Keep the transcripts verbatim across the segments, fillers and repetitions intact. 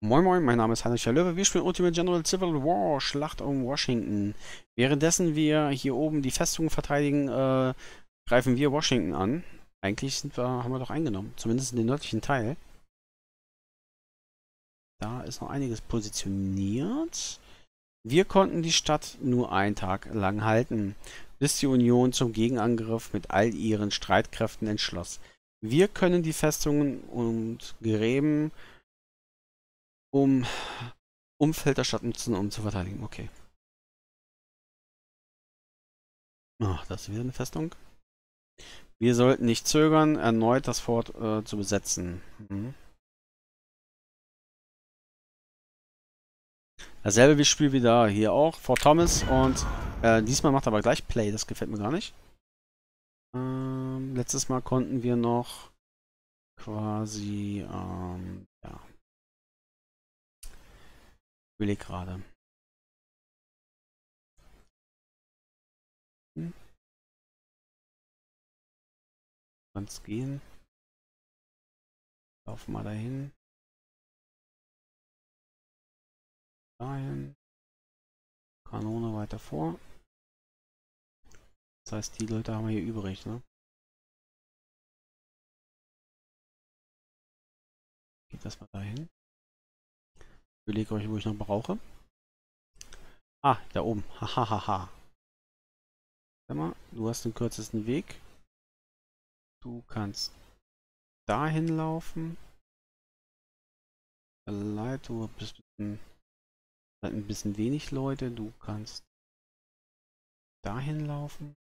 Moin Moin, mein Name ist Heinrich der Löwe. Wir spielen Ultimate General Civil War, Schlacht um Washington. Währenddessen wir hier oben die Festung verteidigen, äh, greifen wir Washington an. Eigentlich sind wir, haben wir doch eingenommen, zumindest in den nördlichen Teil. Da ist noch einiges positioniert. Wir konnten die Stadt nur einen Tag lang halten, bis die Union zum Gegenangriff mit all ihren Streitkräften entschloss. Wir können die Festungen und Gräben um Umfeld der Stadt nutzen, um zu verteidigen. Okay. Ach, das ist wieder eine Festung. Wir sollten nicht zögern, erneut das Fort äh, zu besetzen. Mhm. Dasselbe wie Spiel wieder hier auch. Fort Thomas und äh, diesmal macht er aber gleich Play. Das gefällt mir gar nicht. Ähm, letztes Mal konnten wir noch quasi, ähm, ja. Ich will gerade. Hm. Kann es gehen? Laufen mal dahin. Dahin. Kanone weiter vor. Das heißt, die Leute haben wir hier übrig, ne? Geht das mal dahin? Ich überlege euch, wo ich noch brauche. Ah, da oben. Hahaha. Sag mal, du hast den kürzesten Weg. Du kannst dahin laufen. Leid, du bist ein bisschen, ein bisschen wenig Leute. Du kannst dahin laufen.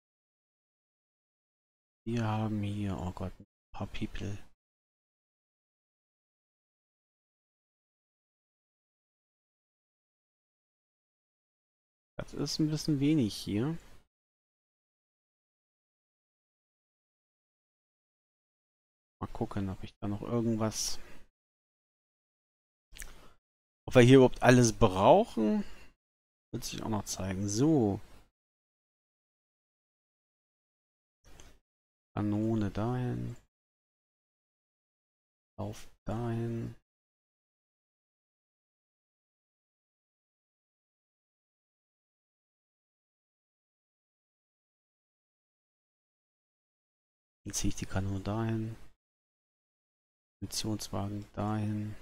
Wir haben hier, oh Gott, ein paar People. Das ist ein bisschen wenig hier. Mal gucken, ob ich da noch irgendwas... Ob wir hier überhaupt alles brauchen, wird sich auch noch zeigen. So. Kanone dahin. Lauf dahin. Dann ziehe ich die Kanone dahin. Missionswagen dahin.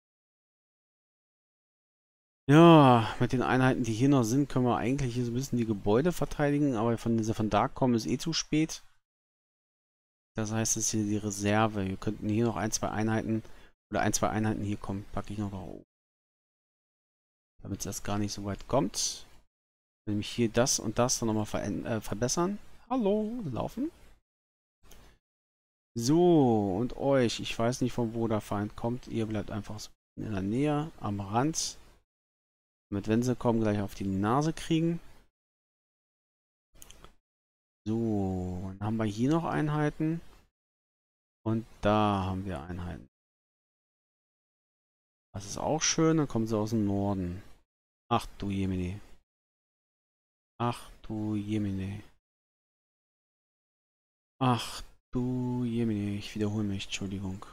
Ja, mit den Einheiten, die hier noch sind, können wir eigentlich hier so ein bisschen die Gebäude verteidigen, aber von dieser von da kommen ist eh zu spät. Das heißt, es ist hier die Reserve. Wir könnten hier noch ein, zwei Einheiten oder ein, zwei Einheiten hier kommen. Packe ich noch drauf. Damit es erst gar nicht so weit kommt. Nämlich hier das und das dann nochmal äh, verbessern. Hallo, laufen. So, und euch. Ich weiß nicht, von wo der Feind kommt. Ihr bleibt einfach so in der Nähe, am Rand. Damit, wenn sie kommen, gleich auf die Nase kriegen. So, dann haben wir hier noch Einheiten. Und da haben wir Einheiten. Das ist auch schön, dann kommen sie aus dem Norden. Ach du Jemine. Ach du Jemine. Ach du Jemine. Ich wiederhole mich, Entschuldigung.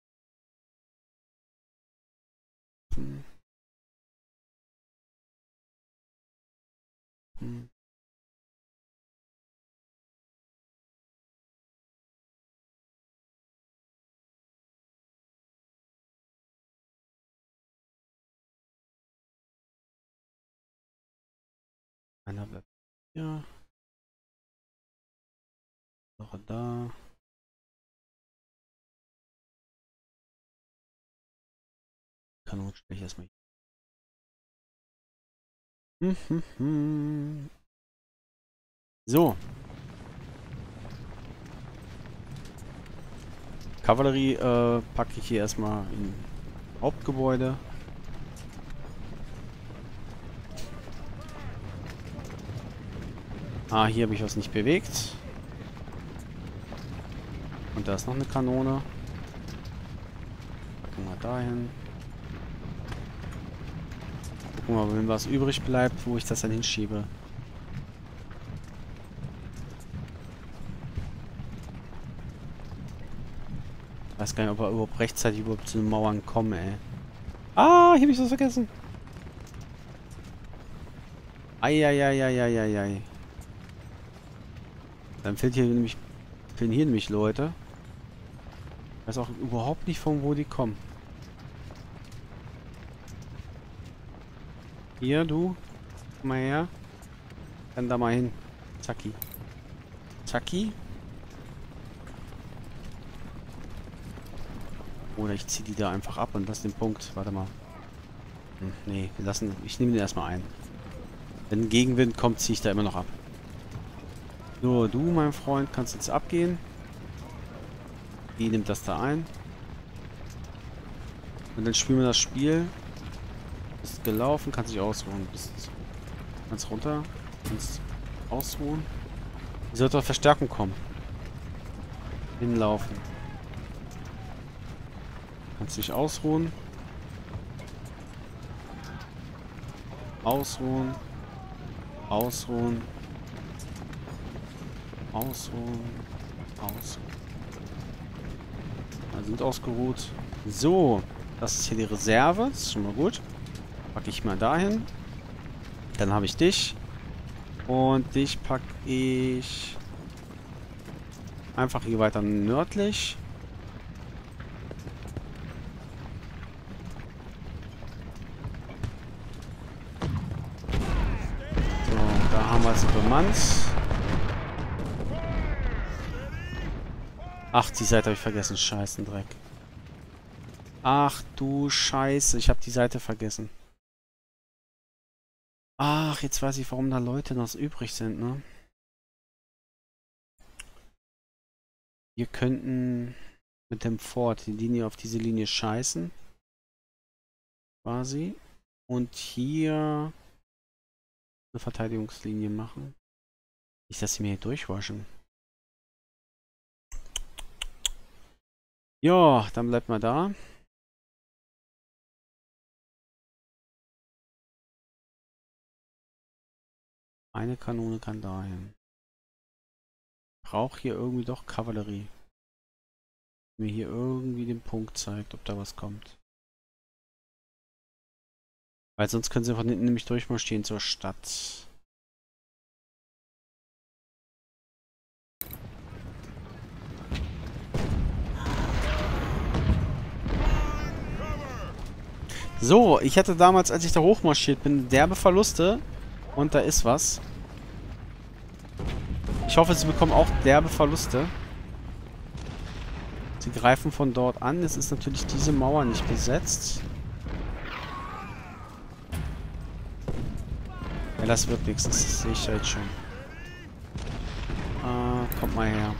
Hm. Hm. Einer bleibt hier. Noch da. Kanon stelle ich erstmal hier. Hm, hm, hm. So. Kavallerie äh, packe ich hier erstmal in Hauptgebäude. Ah, hier habe ich was nicht bewegt. Und da ist noch eine Kanone. Packen wir dahin. Gucken wir mal, wenn was übrig bleibt, wo ich das dann hinschiebe. Ich weiß gar nicht, ob wir überhaupt rechtzeitig überhaupt zu den Mauern kommen, ey. Ah, hier hab ich was vergessen. Eieieiei. Dann fehlt hier nämlich, fehlen hier nämlich Leute. Ich weiß auch überhaupt nicht, von wo die kommen. Hier, du. Komm mal her. Dann da mal hin. Zacki. Zacki. Oder ich ziehe die da einfach ab und lasse den Punkt. Warte mal. Hm, nee, wir lassen. Ich nehme den erstmal ein. Wenn Gegenwind kommt, ziehe ich da immer noch ab. So, du, mein Freund, kannst jetzt abgehen. Die nimmt das da ein. Und dann spielen wir das Spiel. Bist gelaufen, kannst dich ausruhen. Bist ganz runter. Kannst ausruhen. Die sollte auf Verstärkung kommen. Hinlaufen. Kannst dich ausruhen. Ausruhen. Ausruhen. Ausruhen. Ausruhen. Wir sind ausgeruht. So. Das ist hier die Reserve. Das ist schon mal gut. Packe ich mal dahin. Dann habe ich dich. Und dich packe ich einfach hier weiter nördlich. So, da haben wir es bemannt. Ach, die Seite habe ich vergessen. Scheißen Dreck. Ach du Scheiße, ich habe die Seite vergessen. Ach, jetzt weiß ich, warum da Leute noch übrig sind, ne? Wir könnten mit dem Fort die Linie auf diese Linie scheißen. Quasi. Und hier eine Verteidigungslinie machen. Nicht, dass sie mir hier durchwaschen. Ja, dann bleibt mal da. Eine Kanone kann dahin. Brauche hier irgendwie doch Kavallerie. Mir hier irgendwie den Punkt zeigt, ob da was kommt. Weil sonst können sie von hinten nämlich durchmarschieren zur Stadt. So, ich hatte damals, als ich da hochmarschiert bin, derbe Verluste. Und da ist was. Ich hoffe, sie bekommen auch derbe Verluste. Sie greifen von dort an. Es ist natürlich diese Mauer nicht besetzt. Ja, das wird nichts. Das sehe ich ja jetzt schon. Ah, kommt mal her.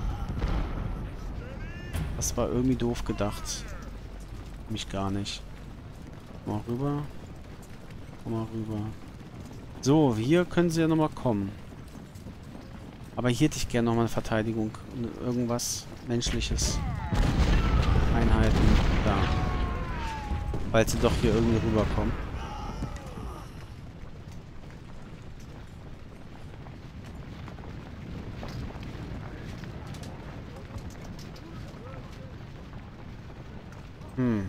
Das war irgendwie doof gedacht. Mich gar nicht. Mal rüber. Komm mal rüber. So, hier können sie ja nochmal kommen. Aber hier hätte ich gerne nochmal eine Verteidigung. Irgendwas Menschliches. Einheiten. Da. Falls sie doch hier irgendwie rüberkommen. Hm.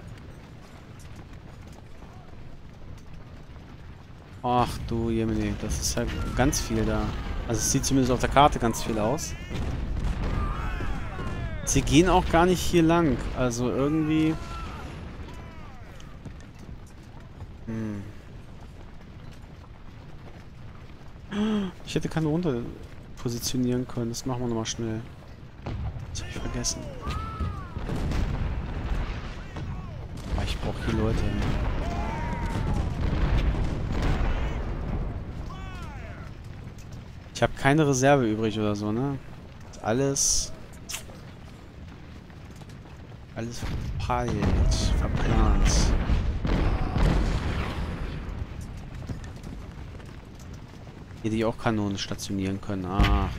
Ach du Jemine, das ist ja ganz viel da. Also es sieht zumindest auf der Karte ganz viel aus. Sie gehen auch gar nicht hier lang. Also irgendwie... Hm. Ich hätte keine runter positionieren können. Das machen wir nochmal schnell. Das habe ich vergessen. Aber ich brauche hier Leute. Ich habe keine Reserve übrig oder so, ne? Alles... Alles verpeilt, verplant. Hier die auch Kanonen stationieren können. Ach,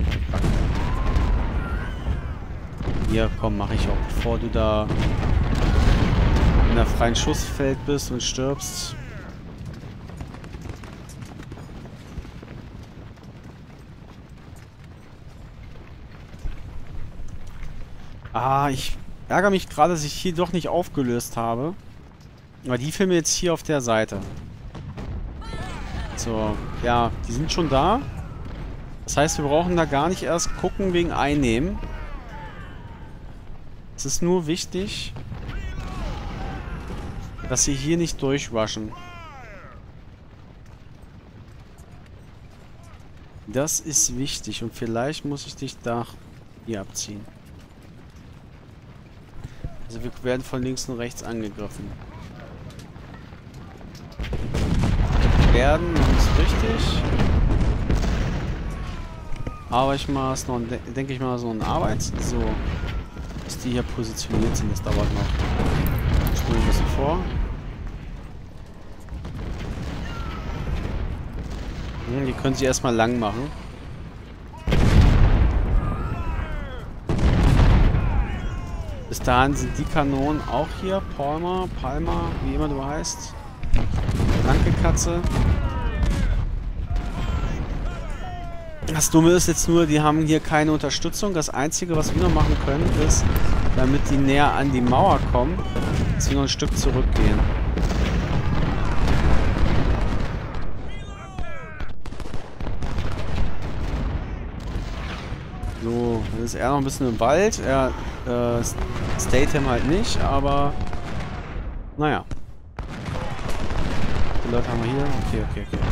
hier, komm, mache ich auch, bevor du da in der freien Schussfeld bist und stirbst. Ah, ich ärgere mich gerade, dass ich hier doch nicht aufgelöst habe. Aber die filmen jetzt hier auf der Seite. So, ja, die sind schon da. Das heißt, wir brauchen da gar nicht erst gucken wegen Einnehmen. Es ist nur wichtig, dass sie hier nicht durchrushen. Das ist wichtig und vielleicht muss ich dich da hier abziehen. Also wir werden von links und rechts angegriffen. Werden ist richtig. Aber ich mache es noch, denke ich mal, so eine Arbeit. So, bis die hier positioniert sind, das dauert noch. Spulen wir ein bisschen vor. Hm, die können sie erstmal lang machen. Bis dahin sind die Kanonen auch hier. Palmer, Palmer, wie immer du heißt. Danke, Katze. Das Dumme ist jetzt nur, die haben hier keine Unterstützung. Das Einzige, was wir noch machen können, ist, damit die näher an die Mauer kommen, dass wir noch ein Stück zurückgehen. So, dann ist er noch ein bisschen im Wald. Er, äh, Statham halt nicht, aber naja. Die Leute haben wir hier. Okay, okay, okay.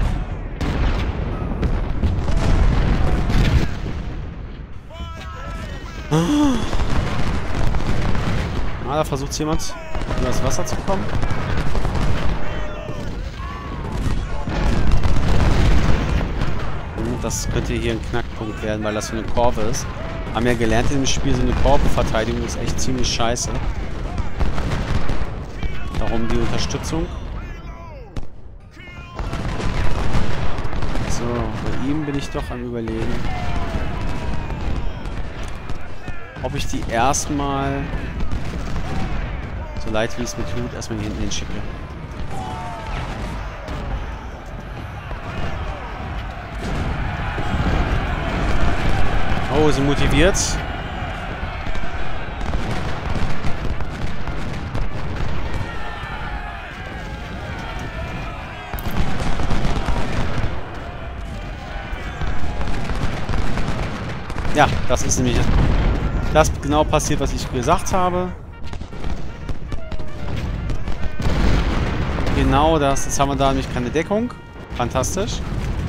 Ah, da versucht jemand, über das Wasser zu kommen. Das könnte hier ein Knackpunkt werden, weil das so eine Kurve ist. Haben ja gelernt in dem Spiel, so eine Kurvenverteidigung ist echt ziemlich scheiße. Darum die Unterstützung. So, bei ihm bin ich doch am Überlegen, ob ich die erstmal, so leid wie es mir tut, erstmal hier hinten hinschicke. Oh, sie motiviert. Ja, das ist nämlich das genau passiert, was ich gesagt habe. Genau das. Jetzt haben wir da nämlich keine Deckung. Fantastisch.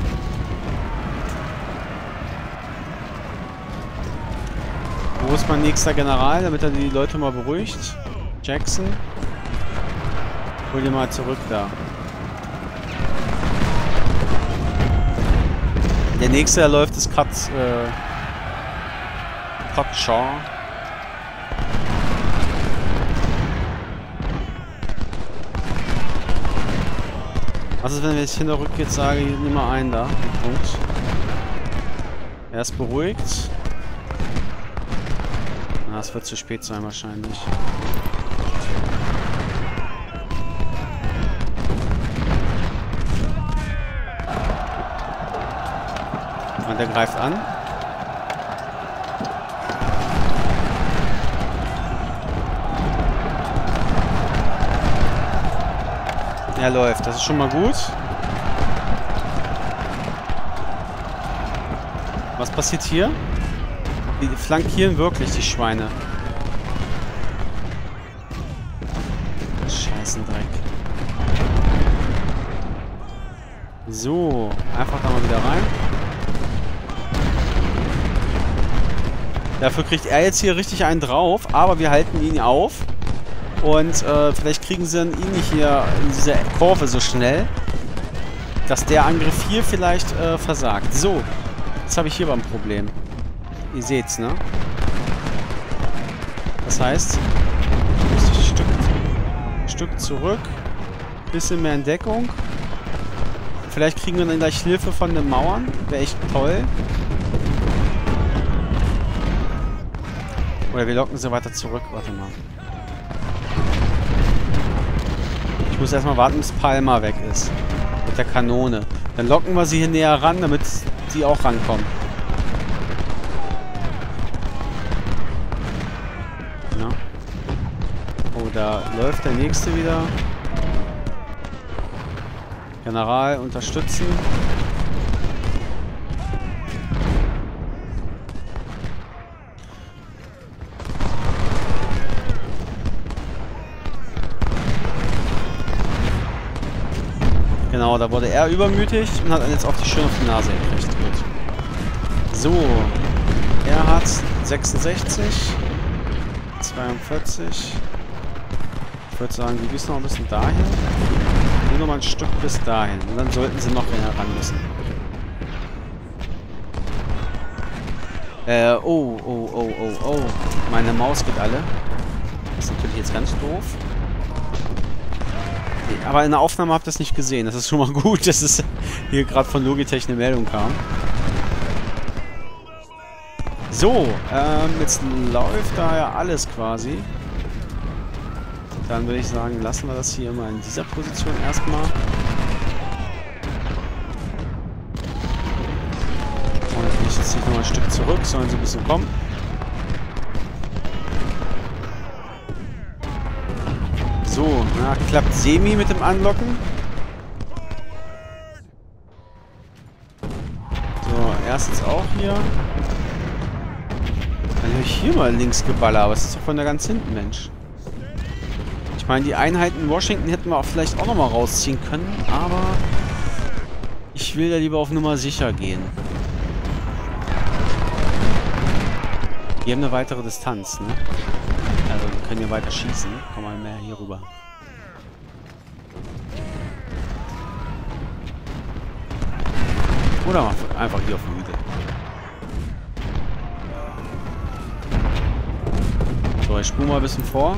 Wo ist mein nächster General, damit er die Leute mal beruhigt? Jackson. Hol dir mal zurück da. Der nächste, der läuft, ist Cut, äh, Cut Shaw. Was ist, wenn wir jetzt hinter rückgeht, sage, nimm mal einen da. Punkt. Er ist beruhigt. Na, es wird zu spät sein wahrscheinlich. Und der greift an. Er läuft, das ist schon mal gut. Was passiert hier? Die flankieren wirklich, die Schweine. Scheißendreck. So, einfach da mal wieder rein. Dafür kriegt er jetzt hier richtig einen drauf, aber wir halten ihn auf. Und äh, vielleicht kriegen sie ihn nicht hier in dieser Kurve so schnell, dass der Angriff hier vielleicht äh, versagt. So, jetzt habe ich hier aber ein Problem. Ihr seht's, ne? Das heißt, ich muss ein Stück, ein Stück zurück, bisschen mehr in Deckung. Vielleicht kriegen wir dann gleich Hilfe von den Mauern. Wäre echt toll. Oder wir locken sie weiter zurück. Warte mal. Ich muss erstmal warten, bis Palmer weg ist. Mit der Kanone. Dann locken wir sie hier näher ran, damit die auch rankommen. Ja. Oh, da läuft der nächste wieder. General unterstützen. Genau, da wurde er übermütig und hat jetzt auch die schön auf die Nase gekriegt. Gut. So. Er hat sechsundsechzig. zweiundvierzig. Ich würde sagen, wir müssen noch ein bisschen dahin. Nur noch mal ein Stück bis dahin. Und dann sollten sie noch näher ran müssen. Äh, oh, oh, oh, oh, oh. Meine Maus geht alle. Das ist natürlich jetzt ganz doof. Aber in der Aufnahme habt ihr das nicht gesehen. Das ist schon mal gut, dass es hier gerade von Logitech eine Meldung kam. So, ähm, jetzt läuft da ja alles quasi. Dann würde ich sagen, lassen wir das hier mal in dieser Position erstmal. Und ich jetzt hier noch ein Stück zurück, sollen sie ein bisschen kommen. So, na, klappt semi mit dem Anlocken. So, erstens auch hier. Dann höre ich hier mal links geballert, aber es ist doch von da ganz hinten, Mensch. Ich meine, die Einheiten in Washington hätten wir auch vielleicht auch nochmal rausziehen können, aber ich will da lieber auf Nummer sicher gehen. Wir haben eine weitere Distanz, ne? Also wir können hier weiter schießen. Komm mal mehr hier rüber. Oder mal einfach hier auf die Hügel. So, ich spule mal ein bisschen vor.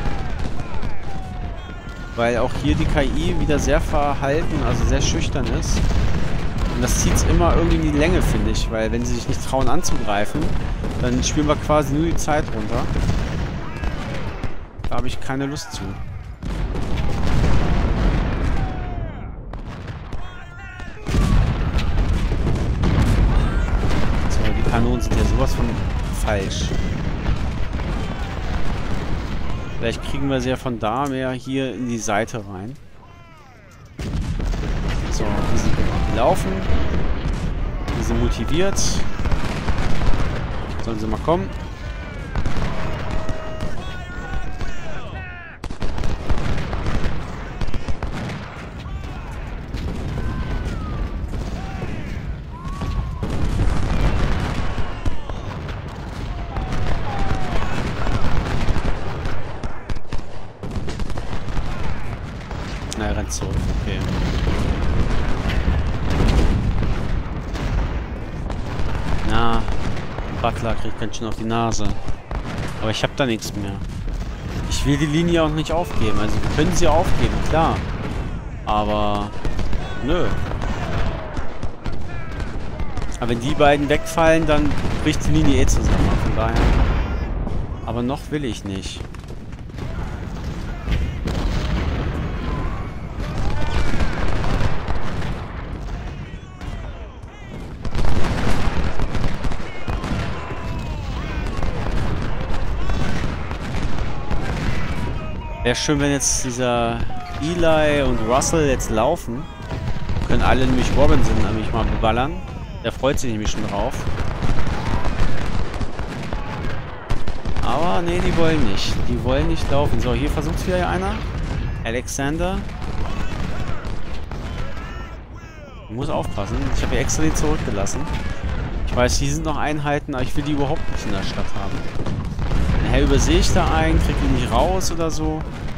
Weil auch hier die K I wieder sehr verhalten, also sehr schüchtern ist. Und das zieht es immer irgendwie in die Länge, finde ich. Weil wenn sie sich nicht trauen anzugreifen, dann spielen wir quasi nur die Zeit runter. Da habe ich keine Lust zu. So, die Kanonen sind ja sowas von falsch. Vielleicht kriegen wir sie ja von da mehr hier in die Seite rein. So, die sind laufen. Die sind motiviert. Sollen sie mal kommen. Na, er rennt zurück. Okay. Na, Butler kriegt ganz schön auf die Nase. Aber ich habe da nichts mehr. Ich will die Linie auch nicht aufgeben. Also wir können sie aufgeben, klar. Aber nö. Aber wenn die beiden wegfallen, dann bricht die Linie eh zusammen. Von daher. Aber noch will ich nicht. Wäre schön, wenn jetzt dieser Eli und Russell jetzt laufen. Können alle nämlich Robinson nämlich mal beballern. Der freut sich nämlich schon drauf. Aber nee, die wollen nicht. Die wollen nicht laufen. So, hier versucht wieder einer. Alexander. Ich muss aufpassen. Ich habe hier extra die zurückgelassen. Ich weiß, hier sind noch Einheiten, aber ich will die überhaupt nicht in der Stadt haben. Nachher übersehe ich da einen, kriege ihn nicht raus oder so.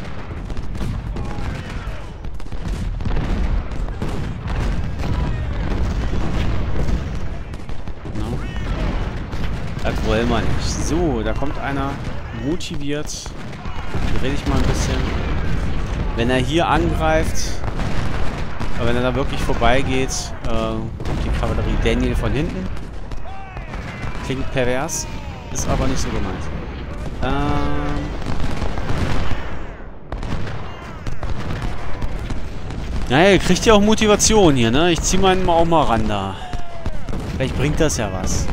No. Das wollen wir nicht. So, da kommt einer motiviert. Hier rede ich mal ein bisschen. Wenn er hier angreift, aber wenn er da wirklich vorbeigeht, äh, kommt die Kavallerie Daniel von hinten. Klingt pervers, ist aber nicht so gemeint. Ähm naja, ihr kriegt ja auch Motivation hier, ne? Ich zieh meinen auch mal ran da. Vielleicht bringt das ja was.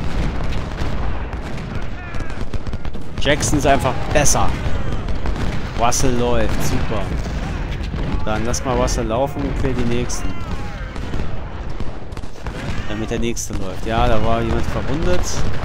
Jackson ist einfach besser. Russell läuft, super. Dann lass mal Wasser laufen und quäl die nächsten. Damit der nächste läuft. Ja, da war jemand verwundet.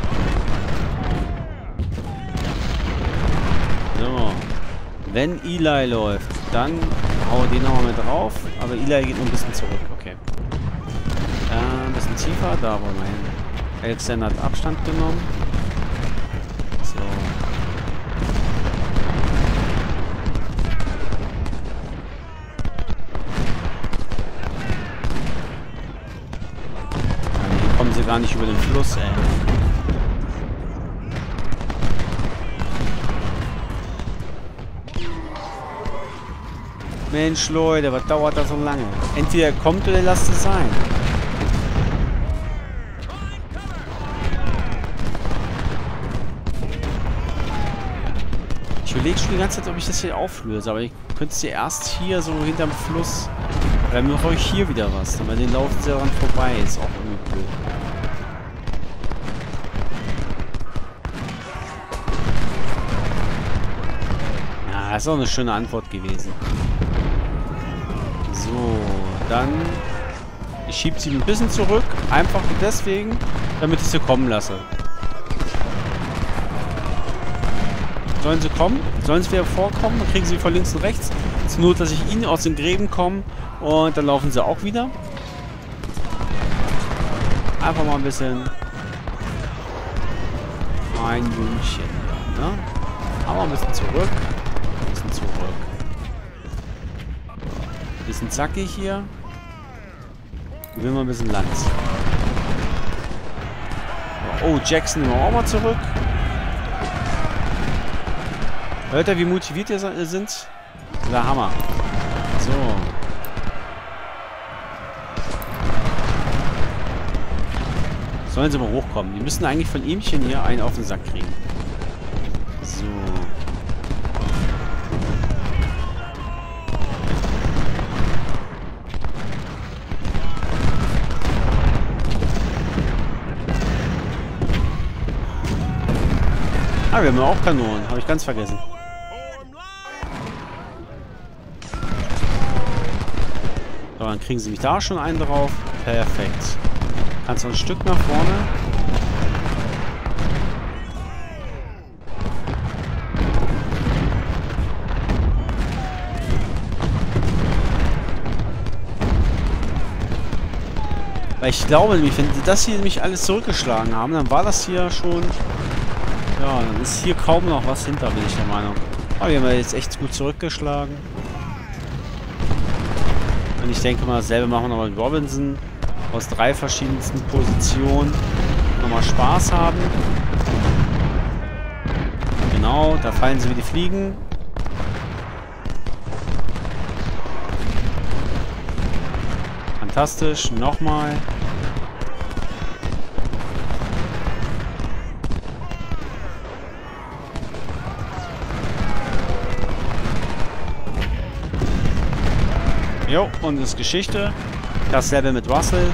So. Wenn Eli läuft, dann hau den nochmal mit drauf. Aber Eli geht noch ein bisschen zurück. Okay. Äh, ein bisschen tiefer. Da wollen wir hin. Alexander hat Abstand genommen. So. Hier kommen sie gar nicht über den Fluss, ey. Mensch, Leute, was dauert das so lange? Entweder er kommt oder lasst es sein. Ich überlege schon die ganze Zeit, ob ich das hier auflöse, aber ich könnte es ja erst hier so hinterm Fluss. Dann mache ich hier wieder was. Aber den laufen sie daran vorbei. Ist auch irgendwie blöd. Ja, ist auch eine schöne Antwort gewesen. So, dann... Ich schiebe sie ein bisschen zurück. Einfach deswegen, damit ich sie kommen lasse. Sollen sie kommen? Sollen sie wieder vorkommen? Dann kriegen sie von links und rechts. Zur Not, dass ich ihnen aus den Gräben komme. Und dann laufen sie auch wieder. Einfach mal ein bisschen... Ein Jüngchen. Ne? Aber ein bisschen zurück. Ein bisschen zurück. Ein bisschen zackig hier. Ich will mal ein bisschen Land. Oh, Jackson nehmen wir auch mal zurück. Hört ihr, wie motiviert ihr sind? Der Hammer. So. Sollen sie mal hochkommen. Die müssen eigentlich von ihmchen hier einen auf den Sack kriegen. So. Ah, wir haben ja auch Kanonen. Habe ich ganz vergessen. So, dann kriegen sie mich da schon einen drauf. Perfekt. Kannst du ein Stück nach vorne. Weil ich glaube nämlich, wenn die das hier nämlich alles zurückgeschlagen haben, dann war das hier schon... Ja, dann ist hier kaum noch was hinter, bin ich der Meinung. Aber wir haben ja jetzt echt gut zurückgeschlagen. Und ich denke mal, dasselbe machen wir noch mit Robinson. Aus drei verschiedensten Positionen nochmal Spaß haben. Genau, da fallen sie wie die Fliegen. Fantastisch, nochmal. Jo, und das ist Geschichte. Dasselbe mit Russell.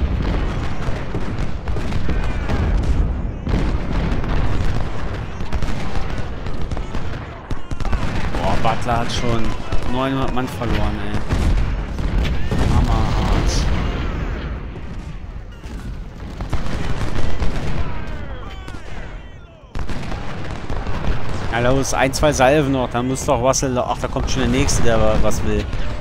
Boah, Butler hat schon neunhundert Mann verloren, ey. Hammerhart. Ja, los, ein, zwei Salven noch, dann muss doch Russell... Ach, da kommt schon der Nächste, der was will.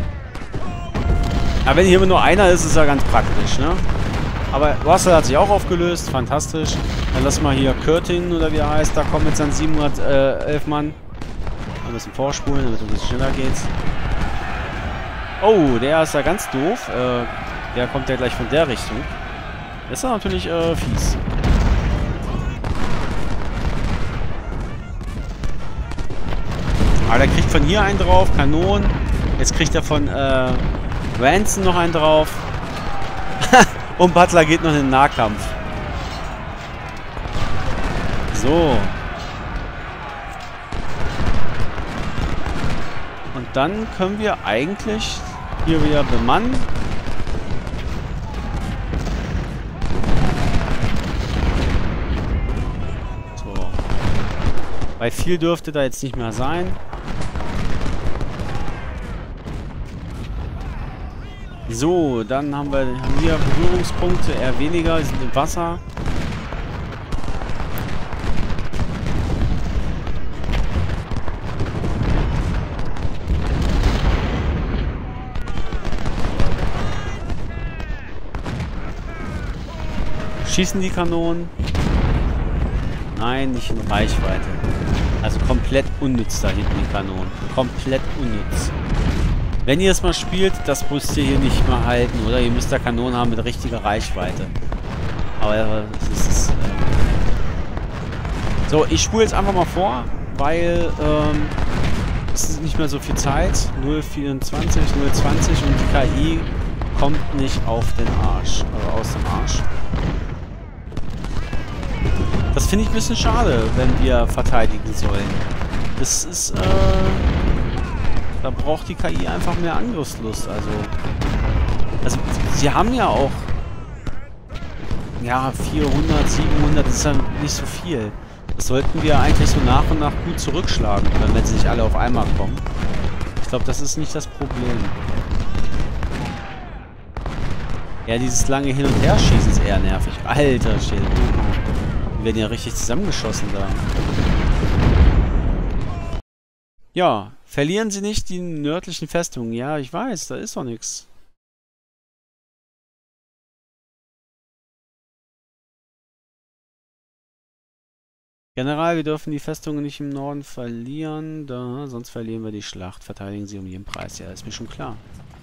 Aber wenn hier nur einer ist, ist ja ganz praktisch, ne? Aber Russell hat sich auch aufgelöst, fantastisch. Dann lass mal hier Curtin, oder wie er heißt, da kommt mit seinen siebenhundertelf Mann. Ein bisschen vorspulen, damit es ein bisschen schneller geht. Oh, der ist ja ganz doof. Äh, der kommt ja gleich von der Richtung. Das ist ja natürlich äh, fies. Aber der kriegt von hier einen drauf, Kanonen. Jetzt kriegt er von äh, Ransom noch einen drauf. Und Butler geht noch in den Nahkampf. So. Und dann können wir eigentlich hier wieder bemannen. So. Weil viel dürfte da jetzt nicht mehr sein. So, dann haben wir haben hier Berührungspunkte, eher weniger, die sind im Wasser. Schießen die Kanonen? Nein, nicht in Reichweite. Also komplett unnütz da hinten die Kanonen. Komplett unnütz. Wenn ihr es mal spielt, das müsst ihr hier nicht mal halten, oder? Ihr müsst da Kanonen haben mit richtiger Reichweite. Aber das ist... Ähm so, ich spule jetzt einfach mal vor, weil ähm, es ist nicht mehr so viel Zeit. null vierundzwanzig, null zwanzig und die K I kommt nicht auf den Arsch. Also aus dem Arsch. Das finde ich ein bisschen schade, wenn wir verteidigen sollen. Das ist, äh... Da braucht die K I einfach mehr Angriffslust, also... Also, sie haben ja auch... Ja, vierhundert, siebenhundert, das ist ja nicht so viel. Das sollten wir eigentlich so nach und nach gut zurückschlagen können, wenn sie nicht alle auf einmal kommen. Ich glaube, das ist nicht das Problem. Ja, dieses lange Hin- und Herschießen ist eher nervig. Alter, shit. Die werden ja richtig zusammengeschossen da. Ja, verlieren Sie nicht die nördlichen Festungen. Ja, ich weiß, da ist doch nichts. General, wir dürfen die Festungen nicht im Norden verlieren, da, sonst verlieren wir die Schlacht. Verteidigen Sie um jeden Preis. Ja, ist mir schon klar.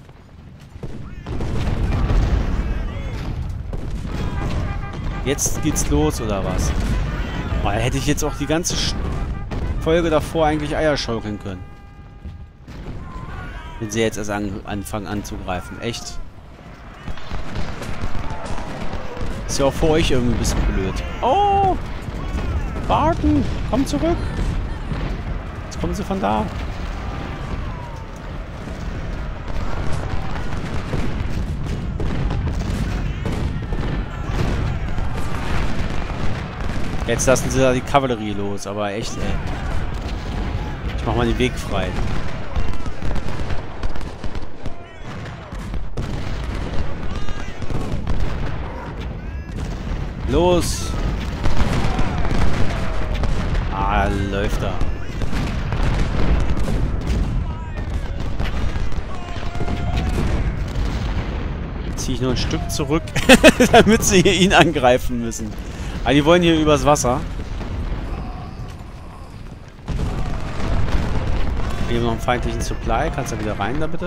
Jetzt geht's los, oder was? Oh, da hätte ich jetzt auch die ganze Folge davor eigentlich Eier schaukeln können. Wenn sie jetzt erst an, anfangen anzugreifen. Echt. Ist ja auch für euch irgendwie ein bisschen blöd. Oh! Warten! Komm zurück! Jetzt kommen sie von da. Jetzt lassen sie da die Kavallerie los, aber echt, ey. Ich mach mal den Weg frei. Los! Ah, läuft da. Jetzt ziehe ich nur ein Stück zurück, damit sie hier ihn angreifen müssen. Ah, die wollen hier übers Wasser. Hier noch einen feindlichen Supply. Kannst du wieder rein da bitte?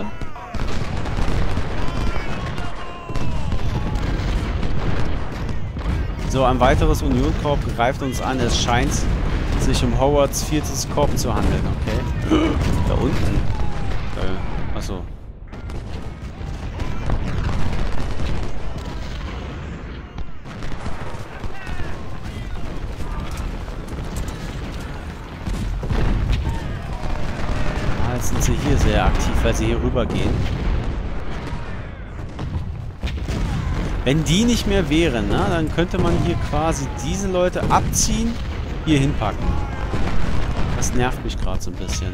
So, ein weiteres Union-Korps greift uns an. Es scheint sich um Howards viertes Korps zu handeln, okay? Da unten. Da, achso. Jetzt sind sie hier sehr aktiv, weil sie hier rüber gehen. Wenn die nicht mehr wären, ne, dann könnte man hier quasi diese Leute abziehen, hier hinpacken. Das nervt mich gerade so ein bisschen.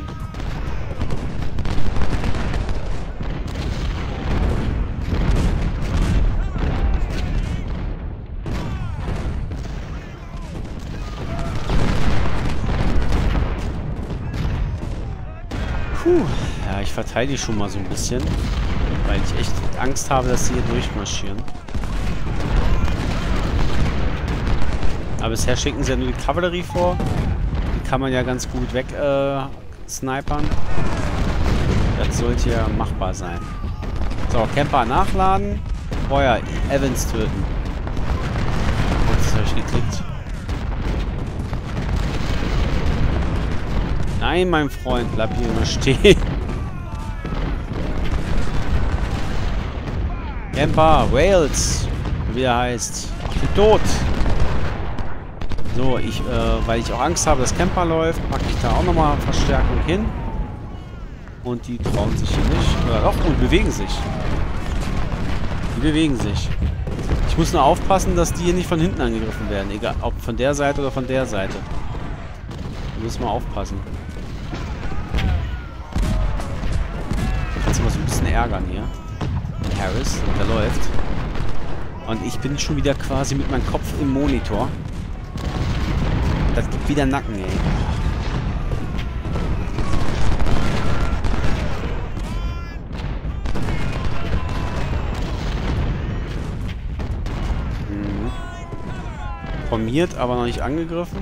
Puh. Ja, ich verteidige schon mal so ein bisschen, weil ich echt Angst habe, dass sie hier durchmarschieren. Aber bisher schicken sie ja nur die Kavallerie vor. Die kann man ja ganz gut weg äh, snipern. Das sollte ja machbar sein. So, Camper nachladen. Vorher Evans töten. Oh, das habe ich geklickt. Nein, mein Freund, bleib hier immer stehen. Camper, Wales, wie er heißt. Ach, bin tot. So, ich, äh, weil ich auch Angst habe, dass Camper läuft, packe ich da auch nochmal Verstärkung hin. Und die trauen sich hier nicht. Oder doch, und bewegen sich. Die bewegen sich. Ich muss nur aufpassen, dass die hier nicht von hinten angegriffen werden. Egal, ob von der Seite oder von der Seite. Da müssen wir aufpassen. Kannst du mal so ein bisschen ärgern hier. Paris, der läuft. Und ich bin schon wieder quasi mit meinem Kopf im Monitor. Das gibt wieder Nacken, ey. Mhm. Formiert, aber noch nicht angegriffen.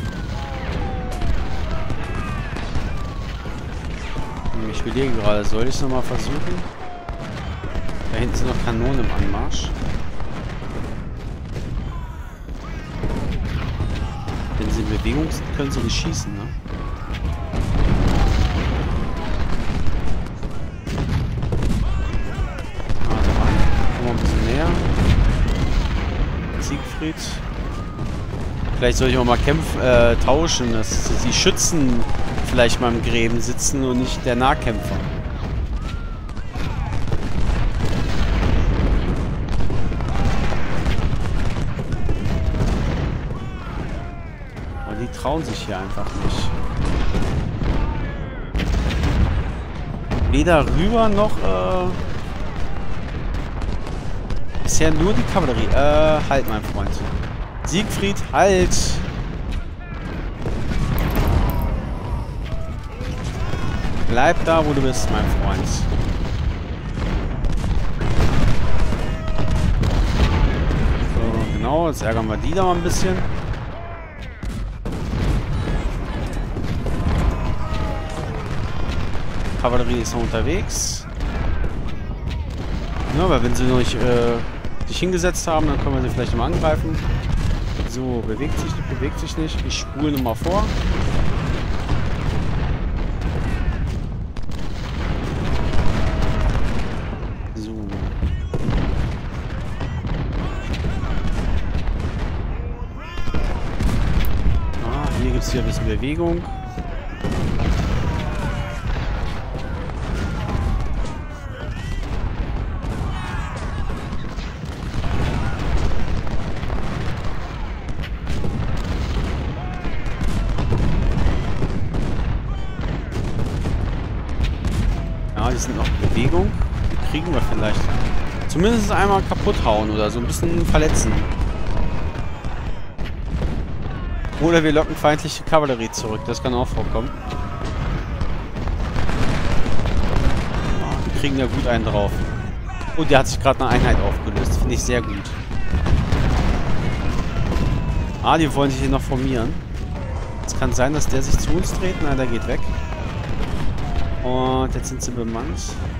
Ich überlege gerade, soll ich es nochmal versuchen? Da hinten sind noch Kanonen im Anmarsch. Wenn sie in Bewegung sind, können sie nicht schießen, ne? Ah, da rein. Kommen wir ein bisschen näher. Siegfried. Vielleicht soll ich auch mal kämpfen, äh, tauschen, dass die Schützen vielleicht mal im Gräben sitzen und nicht der Nahkämpfer. Aber die trauen sich hier einfach nicht. Weder rüber noch, äh... bisher nur die Kavallerie. Äh, halt, mein Freund. Siegfried, halt! Bleib da, wo du bist, mein Freund. So, genau, jetzt ärgern wir die da mal ein bisschen. Kavallerie ist noch unterwegs. Ja, aber wenn sie noch nicht äh, sich hingesetzt haben, dann können wir sie vielleicht mal angreifen. So, bewegt sich nicht, bewegt sich nicht. Ich spule nochmal vor. So. Ah, hier gibt es hier ein bisschen Bewegung. Die sind noch in Bewegung. Die kriegen wir vielleicht. Zumindest einmal kaputt hauen oder so ein bisschen verletzen. Oder wir locken feindliche Kavallerie zurück. Das kann auch vorkommen. Ja, wir kriegen ja gut einen drauf. Und der hat sich gerade eine Einheit aufgelöst. Finde ich sehr gut. Ah, die wollen sich hier noch formieren. Es kann sein, dass der sich zu uns dreht. Nein, der geht weg. Und jetzt sind sie bemannt.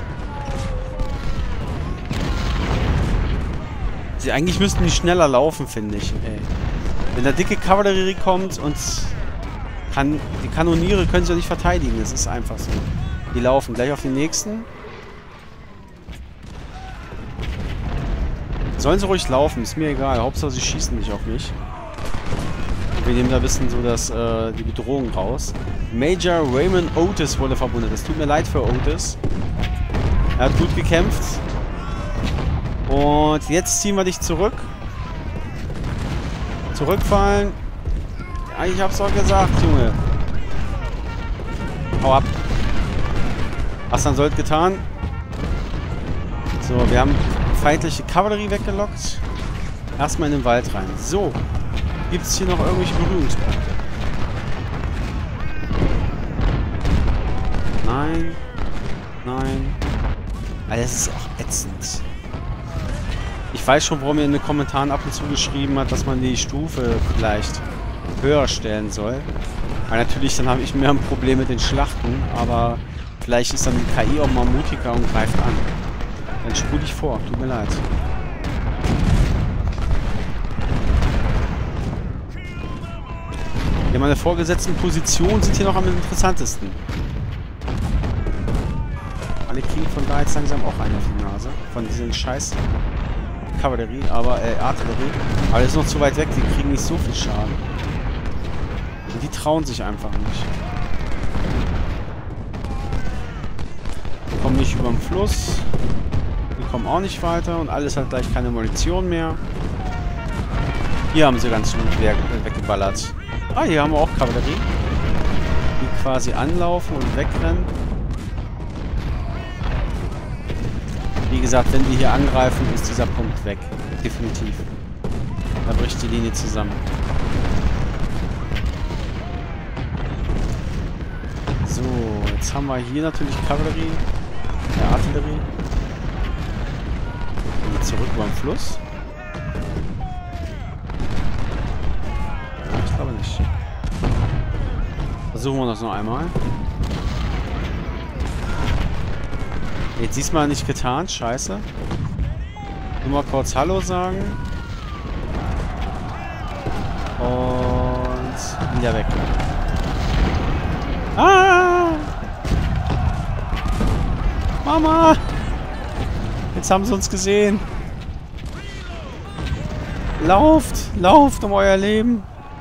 Sie eigentlich müssten die schneller laufen, finde ich. Ey. Wenn da dicke Kavallerie kommt und kann, die Kanoniere können sie ja nicht verteidigen. Das ist einfach so. Die laufen gleich auf den nächsten. Sollen sie ruhig laufen, ist mir egal. Hauptsache sie schießen nicht auf mich. Wir nehmen da ein bisschen so das, äh, die Bedrohung raus. Major Raymond Otis wurde verwundet. Es tut mir leid für Otis. Er hat gut gekämpft. Und jetzt ziehen wir dich zurück. Zurückfallen. Ja, ich hab's doch gesagt, Junge. Hau ab. Was dann sollt getan. So, wir haben feindliche Kavallerie weggelockt. Erstmal in den Wald rein. So. Gibt es hier noch irgendwelche Berührungspunkte? Nein. Nein. Alter, das ist auch ätzend. Ich weiß schon, warum er in den Kommentaren ab und zu geschrieben hat, dass man die Stufe vielleicht höher stellen soll. Weil natürlich, dann habe ich mehr ein Problem mit den Schlachten, aber vielleicht ist dann die K I auch mal mutiger und greift an. Dann spule ich vor, tut mir leid. Ja, meine vorgesetzten Positionen sind hier noch am interessantesten. Alle kriegen von da jetzt langsam auch einen auf die Nase. Von diesen scheiß Kavallerie, aber, äh, Artillerie. Aber das ist noch zu weit weg, die kriegen nicht so viel Schaden. Und die trauen sich einfach nicht. Die kommen nicht über den Fluss. Die kommen auch nicht weiter und alles hat gleich keine Munition mehr. Hier haben sie ganz gut weggeballert. Ah, hier haben wir auch Kavallerie. Die quasi anlaufen und wegrennen. Wie gesagt, wenn wir hier angreifen, ist dieser Punkt weg. Definitiv. Da bricht die Linie zusammen. So, jetzt haben wir hier natürlich Kavallerie, äh, Artillerie. Und zurück über den Fluss. Ja, ich glaube nicht. Versuchen wir das noch einmal. Jetzt diesmal nicht getan, scheiße. Nur mal kurz Hallo sagen. Und wieder weg. Ah! Mama! Jetzt haben sie uns gesehen. Lauft! Lauft um euer Leben!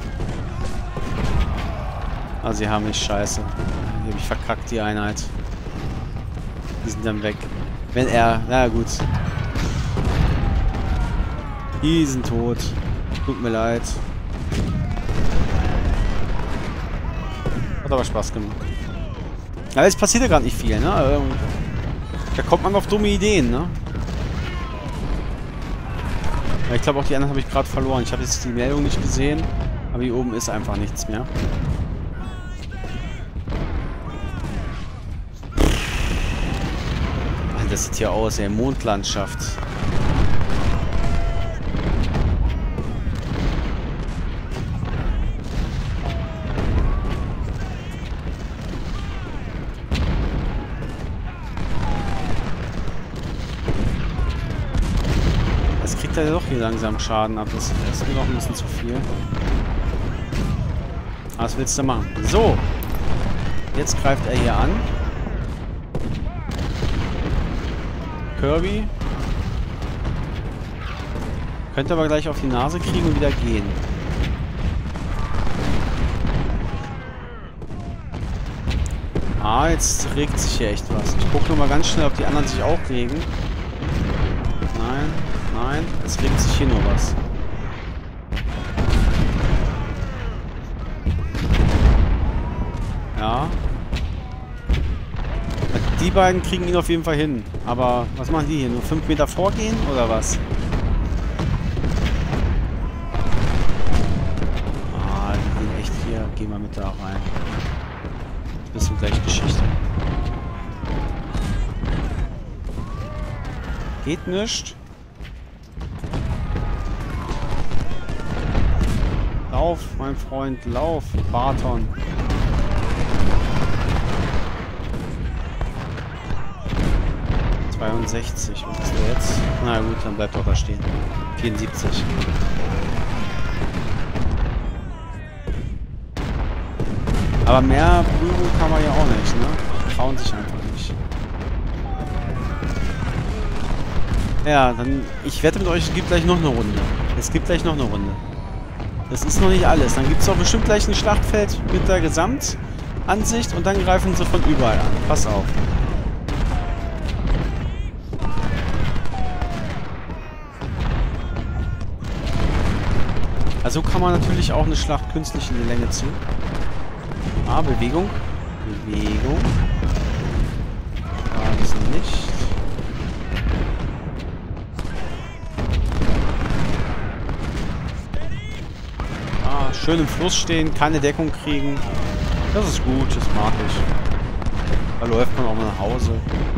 Ah, sie haben mich scheiße. Hier habe ich verkackt, die Einheit. Die sind dann weg. Wenn er... Na gut. Die sind tot. Tut mir leid. Hat aber Spaß gemacht. Ja, es passiert ja gerade nicht viel, ne? Da kommt man auf dumme Ideen, ne? Ja, ich glaube auch die anderen habe ich gerade verloren. Ich habe jetzt die Meldung nicht gesehen. Aber hier oben ist einfach nichts mehr. Das sieht hier aus, ey. Mondlandschaft. Das kriegt er doch hier langsam Schaden ab. Das ist mir noch ein bisschen zu viel. Was willst du machen? So. Jetzt greift er hier an. Kirby. Könnte aber gleich auf die Nase kriegen und wieder gehen. Ah, jetzt regt sich hier echt was. Ich gucke nur mal ganz schnell, ob die anderen sich auch regen. Nein, nein, es regt sich hier nur was. Ja. Die beiden kriegen ihn auf jeden Fall hin. Aber was machen die hier? Nur fünf Meter vorgehen oder was? Ah, die gehen echt hier. Gehen wir mit da rein. Bis zur gleich Geschichte. Geht nicht. Lauf, mein Freund, lauf, Barton. zweiundsechzig. Was ist der jetzt? Na gut, dann bleibt auch da stehen. vierundsiebzig. Aber mehr Berührung kann man ja auch nicht, ne? Trauen sich einfach nicht. Ja, dann... Ich wette mit euch, es gibt gleich noch eine Runde. Es gibt gleich noch eine Runde. Das ist noch nicht alles. Dann gibt es auch bestimmt gleich ein Schlachtfeld mit der Gesamtansicht und dann greifen sie von überall an. Pass auf. Also kann man natürlich auch eine Schlacht künstlich in die Länge ziehen. Ah, Bewegung. Bewegung. Ah, das nicht. Ah, schön im Fluss stehen, keine Deckung kriegen. Das ist gut, das mag ich. Da läuft man auch mal nach Hause.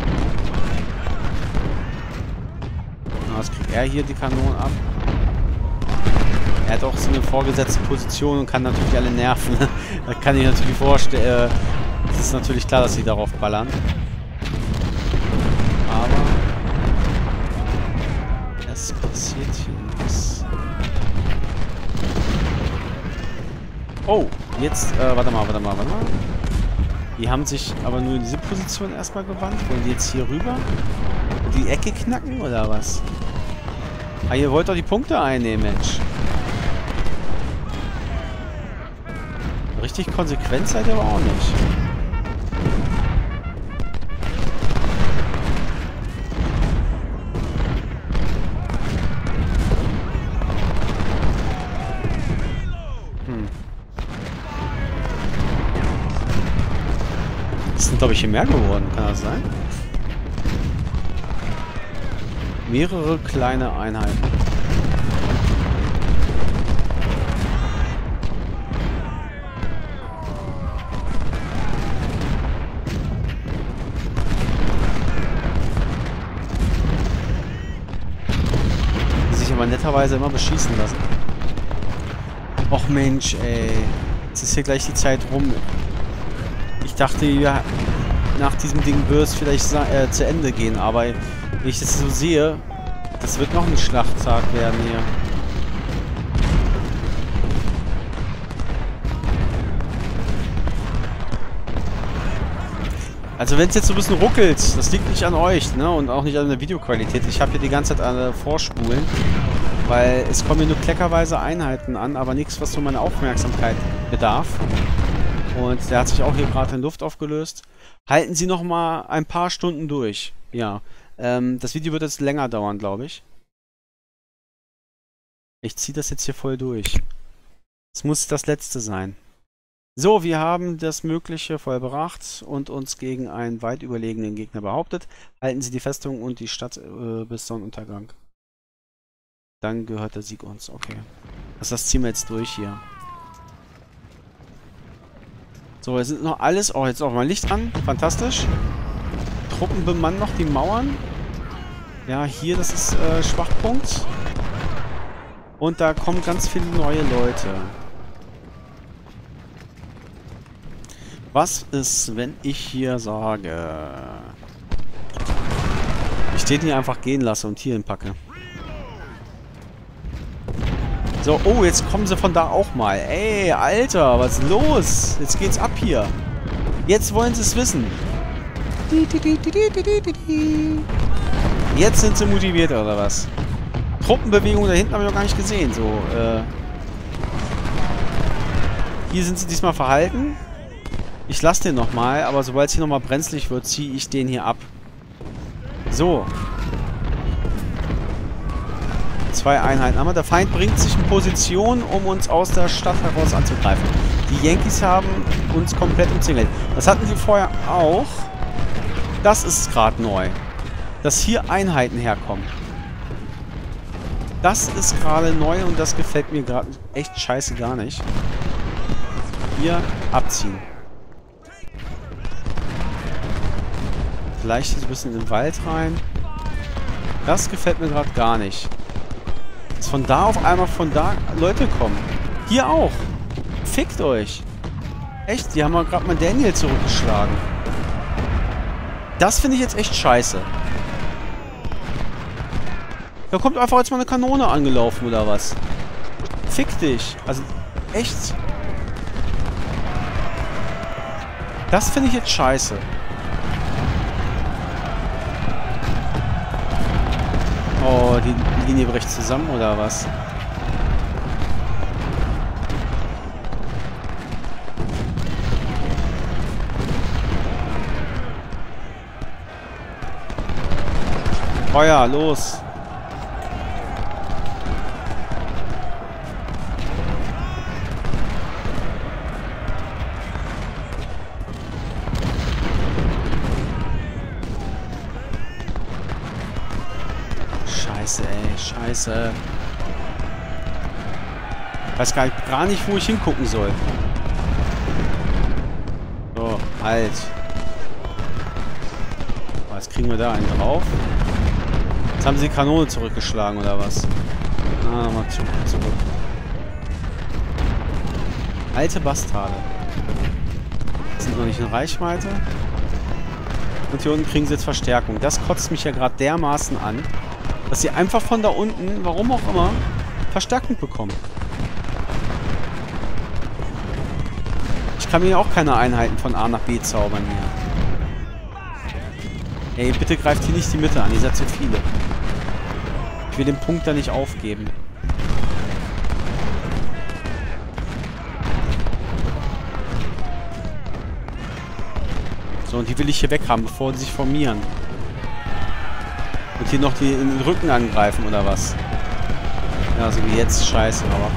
Na, was kriegt er hier die Kanonen ab? Er hat auch so eine vorgesetzte Position und kann natürlich alle nerven. Da kann ich natürlich vorstellen. Es ist natürlich klar, dass sie darauf ballern. Aber es passiert hier nichts. Oh, jetzt, äh, warte mal, warte mal, warte mal. Die haben sich aber nur in diese Position erstmal gewandt. Wollen die jetzt hier rüber? Und die Ecke knacken oder was? Ah, ihr wollt doch die Punkte einnehmen, Mensch. Richtig konsequent seid ihr aber auch nicht. Hm. Das sind, glaube ich, hier mehr geworden. Kann das sein? Mehrere kleine Einheiten. Die sich aber netterweise immer beschießen lassen. Och Mensch, ey. Jetzt ist hier gleich die Zeit rum. Ich dachte, ja, nach diesem Ding würde es vielleicht äh, zu Ende gehen, aber wenn ich das so sehe, das wird noch ein Schlachttag werden hier. Also wenn es jetzt so ein bisschen ruckelt, das liegt nicht an euch, ne? Und auch nicht an der Videoqualität. Ich habe hier die ganze Zeit alle Vorspulen, weil es kommen hier nur kleckerweise Einheiten an, aber nichts, was so meine Aufmerksamkeit bedarf. Und der hat sich auch hier gerade in Luft aufgelöst. Halten Sie noch mal ein paar Stunden durch. Ja, ähm, das Video wird jetzt länger dauern, glaube ich. Ich ziehe das jetzt hier voll durch. Es muss das letzte sein. So, wir haben das Mögliche vollbracht und uns gegen einen weit überlegenen Gegner behauptet. Halten Sie die Festung und die Stadt äh, bis Sonnenuntergang. Dann gehört der Sieg uns. Okay. Also das ziehen wir jetzt durch hier. So, jetzt sind noch alles... Oh, jetzt auch mal Licht an. Fantastisch. Truppen bemannen noch die Mauern. Ja, hier, das ist äh, Schwachpunkt. Und da kommen ganz viele neue Leute. Was ist, wenn ich hier sage... Ich den hier einfach gehen lasse und hier hinpacke. So, oh, jetzt kommen sie von da auch mal. Ey, Alter, was ist los? Jetzt geht's ab hier. Jetzt wollen sie es wissen. Jetzt sind sie motiviert, oder was? Truppenbewegung da hinten habe ich noch gar nicht gesehen. So, äh... Hier sind sie diesmal verhalten. Ich lasse den nochmal, aber sobald es hier nochmal brenzlig wird, ziehe ich den hier ab. So. Zwei Einheiten haben wir. Der Feind bringt sich in Position, um uns aus der Stadt heraus anzugreifen. Die Yankees haben uns komplett umzingelt. Das hatten sie vorher auch. Das ist gerade neu. Dass hier Einheiten herkommen. Das ist gerade neu und das gefällt mir gerade echt scheiße gar nicht. Hier abziehen. Vielleicht ein bisschen in den Wald rein. Das gefällt mir gerade gar nicht. Dass von da auf einmal von da Leute kommen. Hier auch. Fickt euch. Echt, die haben mal gerade mal Daniel zurückgeschlagen. Das finde ich jetzt echt scheiße. Da kommt einfach jetzt mal eine Kanone angelaufen oder was. Fick dich. Also, echt. Das finde ich jetzt scheiße. Oh, die Linie bricht zusammen, oder was? Feuer, los! Scheiße, ey, scheiße. Ich weiß gar, gar nicht, wo ich hingucken soll. So, halt. Was kriegen wir da? Einen drauf? Jetzt haben sie die Kanone zurückgeschlagen, oder was? Ah, mal zurück, zurück. Alte Bastarde. Sind noch nicht in Reichweite. Und hier unten kriegen sie jetzt Verstärkung. Das kotzt mich ja gerade dermaßen an, dass sie einfach von da unten, warum auch immer, Verstärkung bekommen. Ich kann mir auch keine Einheiten von A nach B zaubern hier. Ey, bitte greift hier nicht die Mitte an, ihr seid zu viele. Ich will den Punkt da nicht aufgeben. So, und die will ich hier weg haben, bevor sie sich formieren. Und hier noch die in den Rücken angreifen, oder was? Ja, so wie jetzt. Scheiße, aber...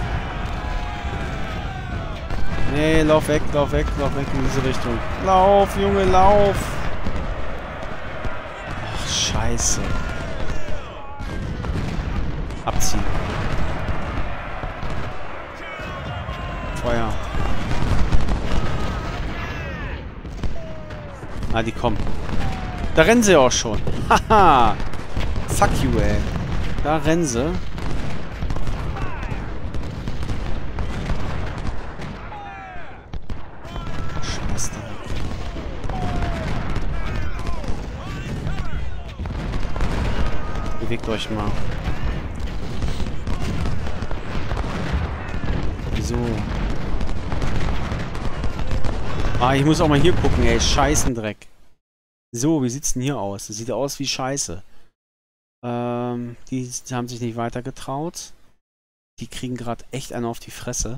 Nee, lauf weg, lauf weg, lauf weg in diese Richtung. Lauf, Junge, lauf! Ach, scheiße. Abziehen. Feuer. Ah, die kommen. Da rennen sie auch schon. Haha. Fuck you, ey. Da rennen sie. Scheiße. Bewegt euch mal. So. Ah, ich muss auch mal hier gucken, ey. Scheißendreck. So, wie sieht's denn hier aus? Das sieht aus wie Scheiße. Ähm, die haben sich nicht weiter getraut. Die kriegen gerade echt einen auf die Fresse.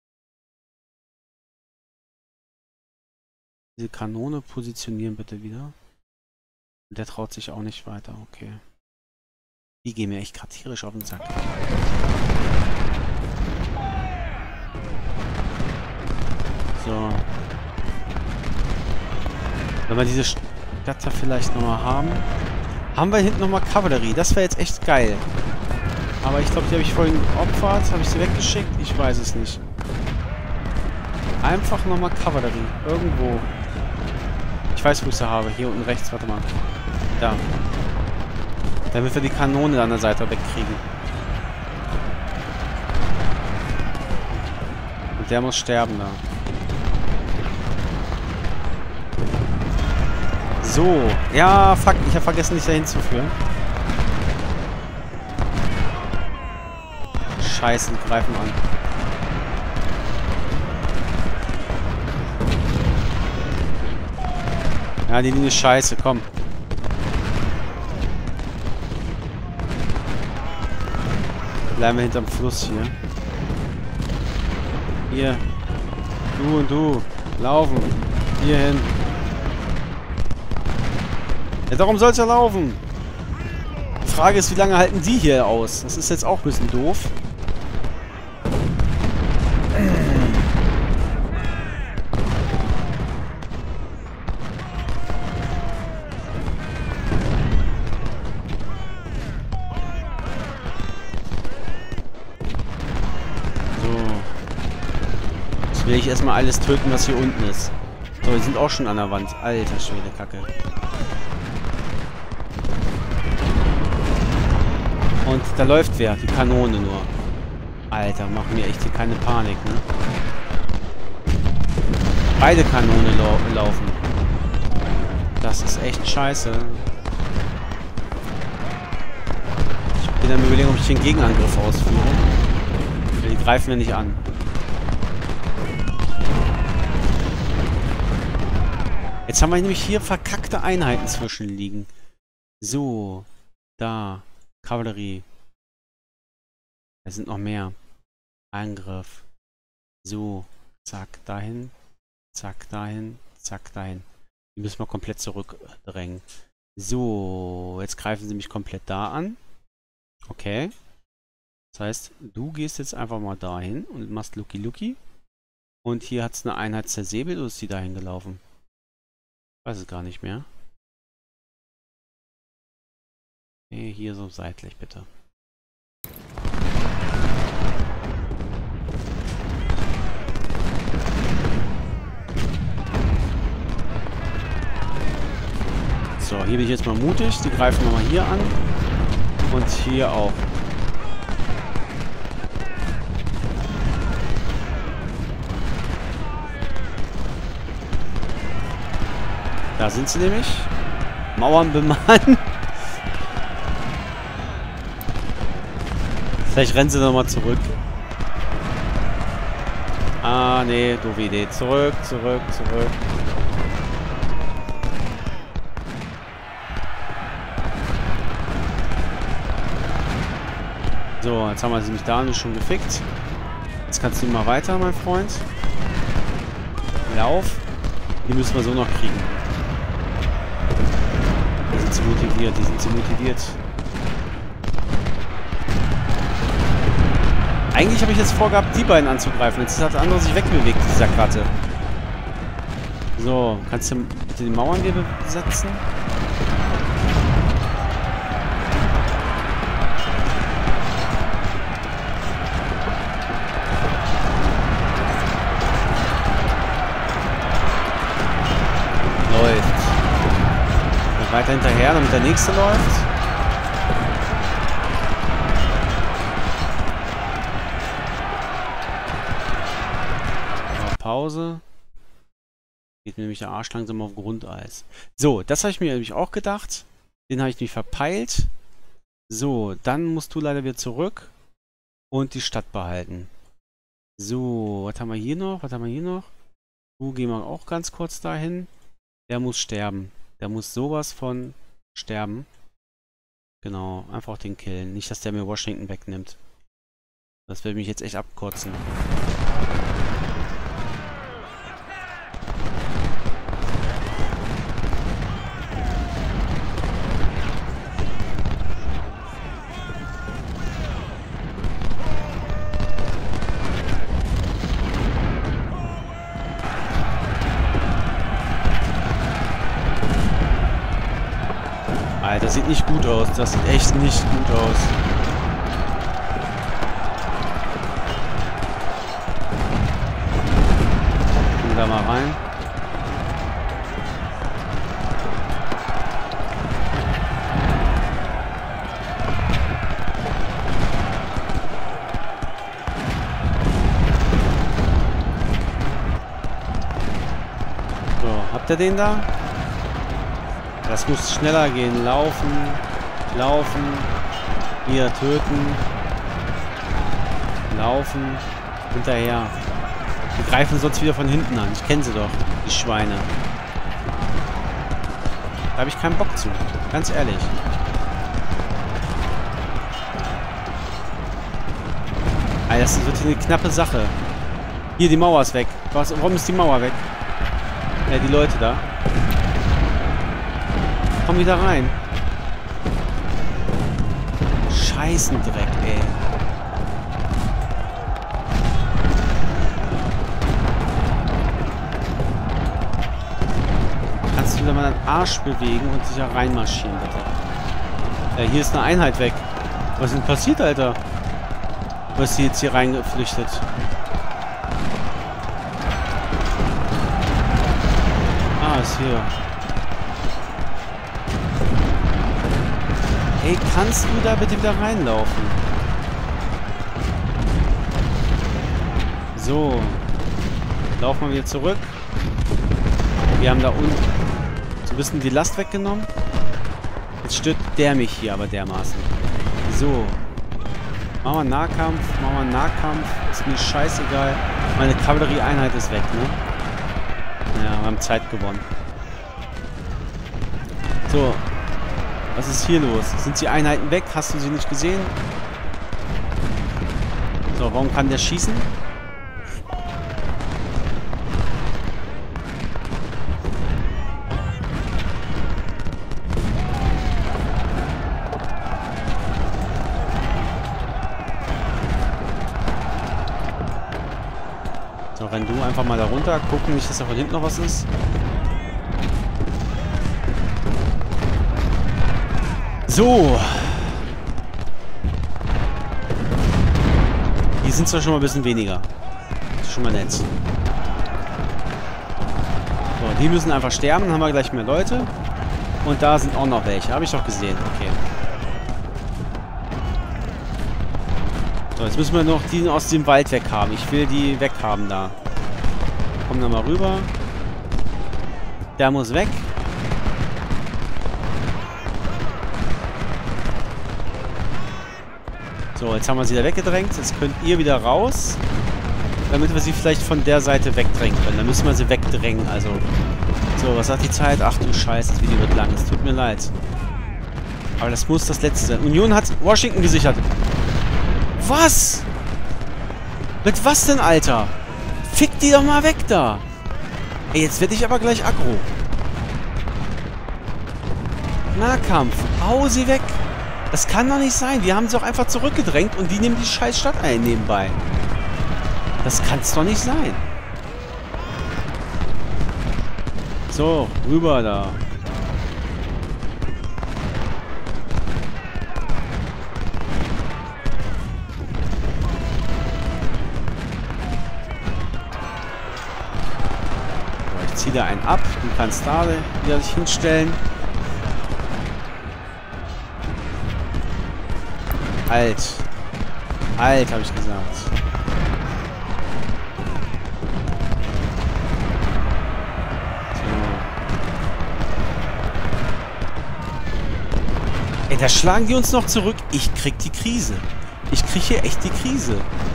Diese Kanone positionieren bitte wieder. Der traut sich auch nicht weiter, okay. Die gehen mir echt gerade tierisch auf den Sack. So. Wenn wir diese Stadt vielleicht nochmal haben. Haben wir hinten nochmal Kavallerie. Das wäre jetzt echt geil. Aber ich glaube, die habe ich vorhin geopfert. Habe ich sie weggeschickt? Ich weiß es nicht. Einfach nochmal Kavallerie. Irgendwo. Ich weiß, wo ich sie habe. Hier unten rechts. Warte mal. Da. Damit wir die Kanone an der Seite wegkriegen. Und der muss sterben da. So. Ja, fuck. Ich habe vergessen, dich da hinzuführen. Scheiße, die greifen an. Ja, die Linie ist scheiße. Komm. Bleiben wir hinterm Fluss hier. Hier. Du und du. Laufen. Hier hin. Ja, darum soll es ja laufen. Die Frage ist, wie lange halten die hier aus? Das ist jetzt auch ein bisschen doof. Will ich erstmal alles töten, was hier unten ist. So, die sind auch schon an der Wand. Alter Schwede, Kacke. Und da läuft wer? Die Kanone nur. Alter, machen mir echt hier keine Panik, ne? Beide Kanone lau laufen. Das ist echt scheiße. Ich bin am Überlegen, ob ich den Gegenangriff ausführe. Die greifen ja nicht an. Jetzt haben wir nämlich hier verkackte Einheiten zwischenliegen. So. Da. Kavallerie. Da sind noch mehr. Angriff. So. Zack, dahin. Zack, dahin. Zack, dahin. Die müssen wir komplett zurückdrängen. So. Jetzt greifen sie mich komplett da an. Okay. Das heißt, du gehst jetzt einfach mal dahin und machst Lucky Lucky. Und hier hat es eine Einheit zersäbelt oder ist die dahin gelaufen? Weiß es gar nicht mehr. Okay, hier so seitlich bitte. So, hier bin ich jetzt mal mutig. Die greifen wir mal hier an. Und hier auch. Da sind sie nämlich. Mauern bemannen. Vielleicht rennen sie nochmal zurück. Ah, nee, doofe Idee. Zurück, zurück, zurück. So, jetzt haben wir sie nämlich da nämlich schon gefickt. Jetzt kannst du mal weiter, mein Freund. Lauf. Die müssen wir so noch kriegen. Die sind zu motiviert, die sind zu motiviert. Eigentlich habe ich jetzt vorgehabt, die beiden anzugreifen. Jetzt hat der andere sich wegbewegt, dieser Karte. So, kannst du bitte die Mauern hier besetzen? weiter hinterher, damit der nächste läuft. Pause. Geht mir nämlich der Arsch langsam auf Grundeis. So, das habe ich mir nämlich auch gedacht. Den habe ich nicht verpeilt. So, dann musst du leider wieder zurück und die Stadt behalten. So, was haben wir hier noch? Was haben wir hier noch? Du gehen wir auch ganz kurz dahin. Der muss sterben. Der muss sowas von sterben. Genau, einfach den killen. Nicht, dass der mir Washington wegnimmt. Das will mich jetzt echt abkotzen. Alter, das sieht nicht gut aus. Das sieht echt nicht gut aus. Gehen da mal rein. So, habt ihr den da? Das muss schneller gehen. Laufen, laufen, hier töten, laufen, hinterher. Die greifen sonst wieder von hinten an. Ich kenne sie doch, die Schweine. Da habe ich keinen Bock zu, ganz ehrlich. Alter, das wird hier eine knappe Sache. Hier, die Mauer ist weg. Was, warum ist die Mauer weg? Ja, die Leute da. Komm wieder rein. Scheißendreck, ey. Kannst du wieder mal deinen Arsch bewegen und sich da reinmarschieren, bitte. Ja, hier ist eine Einheit weg. Was ist denn passiert, Alter? Was ist die jetzt hier reingeflüchtet? Ah, ist hier. Ey, kannst du da bitte wieder reinlaufen? So. Laufen wir wieder zurück. Wir haben da unten so ein bisschen die Last weggenommen. Jetzt stört der mich hier aber dermaßen. So. Machen wir einen Nahkampf. Machen wir einen Nahkampf. Ist mir scheißegal. Meine Kavallerieeinheit ist weg, ne? Ja, wir haben Zeit gewonnen. So. Was ist hier los? Sind die Einheiten weg? Hast du sie nicht gesehen? So, warum kann der schießen? So, renn du einfach mal da runter. Gucken nicht, dass da von hinten noch was ist. So. Die sind zwar schon mal ein bisschen weniger. Das ist schon mal nett. So, die müssen einfach sterben, dann haben wir gleich mehr Leute. Und da sind auch noch welche. Habe ich doch gesehen. Okay. So, jetzt müssen wir noch die aus dem Wald weg haben. Ich will die weg haben da. Komm da mal rüber. Der muss weg. So, jetzt haben wir sie da weggedrängt. Jetzt könnt ihr wieder raus, damit wir sie vielleicht von der Seite wegdrängen können. Dann müssen wir sie wegdrängen, also. So, was sagt die Zeit? Ach du Scheiße, das Video wird lang. Es tut mir leid. Aber das muss das letzte sein. Union hat Washington gesichert. Was? Mit was denn, Alter? Fick die doch mal weg da. Ey, jetzt werde ich aber gleich aggro. Nahkampf. Hau sie weg. Das kann doch nicht sein. Wir haben sie doch einfach zurückgedrängt und die nehmen die scheiß Stadt ein nebenbei. Das kann's doch nicht sein. So, rüber da. Ich ziehe da einen ab. Du kannst da wieder dich hinstellen. Halt. Halt, habe ich gesagt. So. Ey, da schlagen die uns noch zurück. Ich krieg die Krise. Ich krieg hier echt die Krise.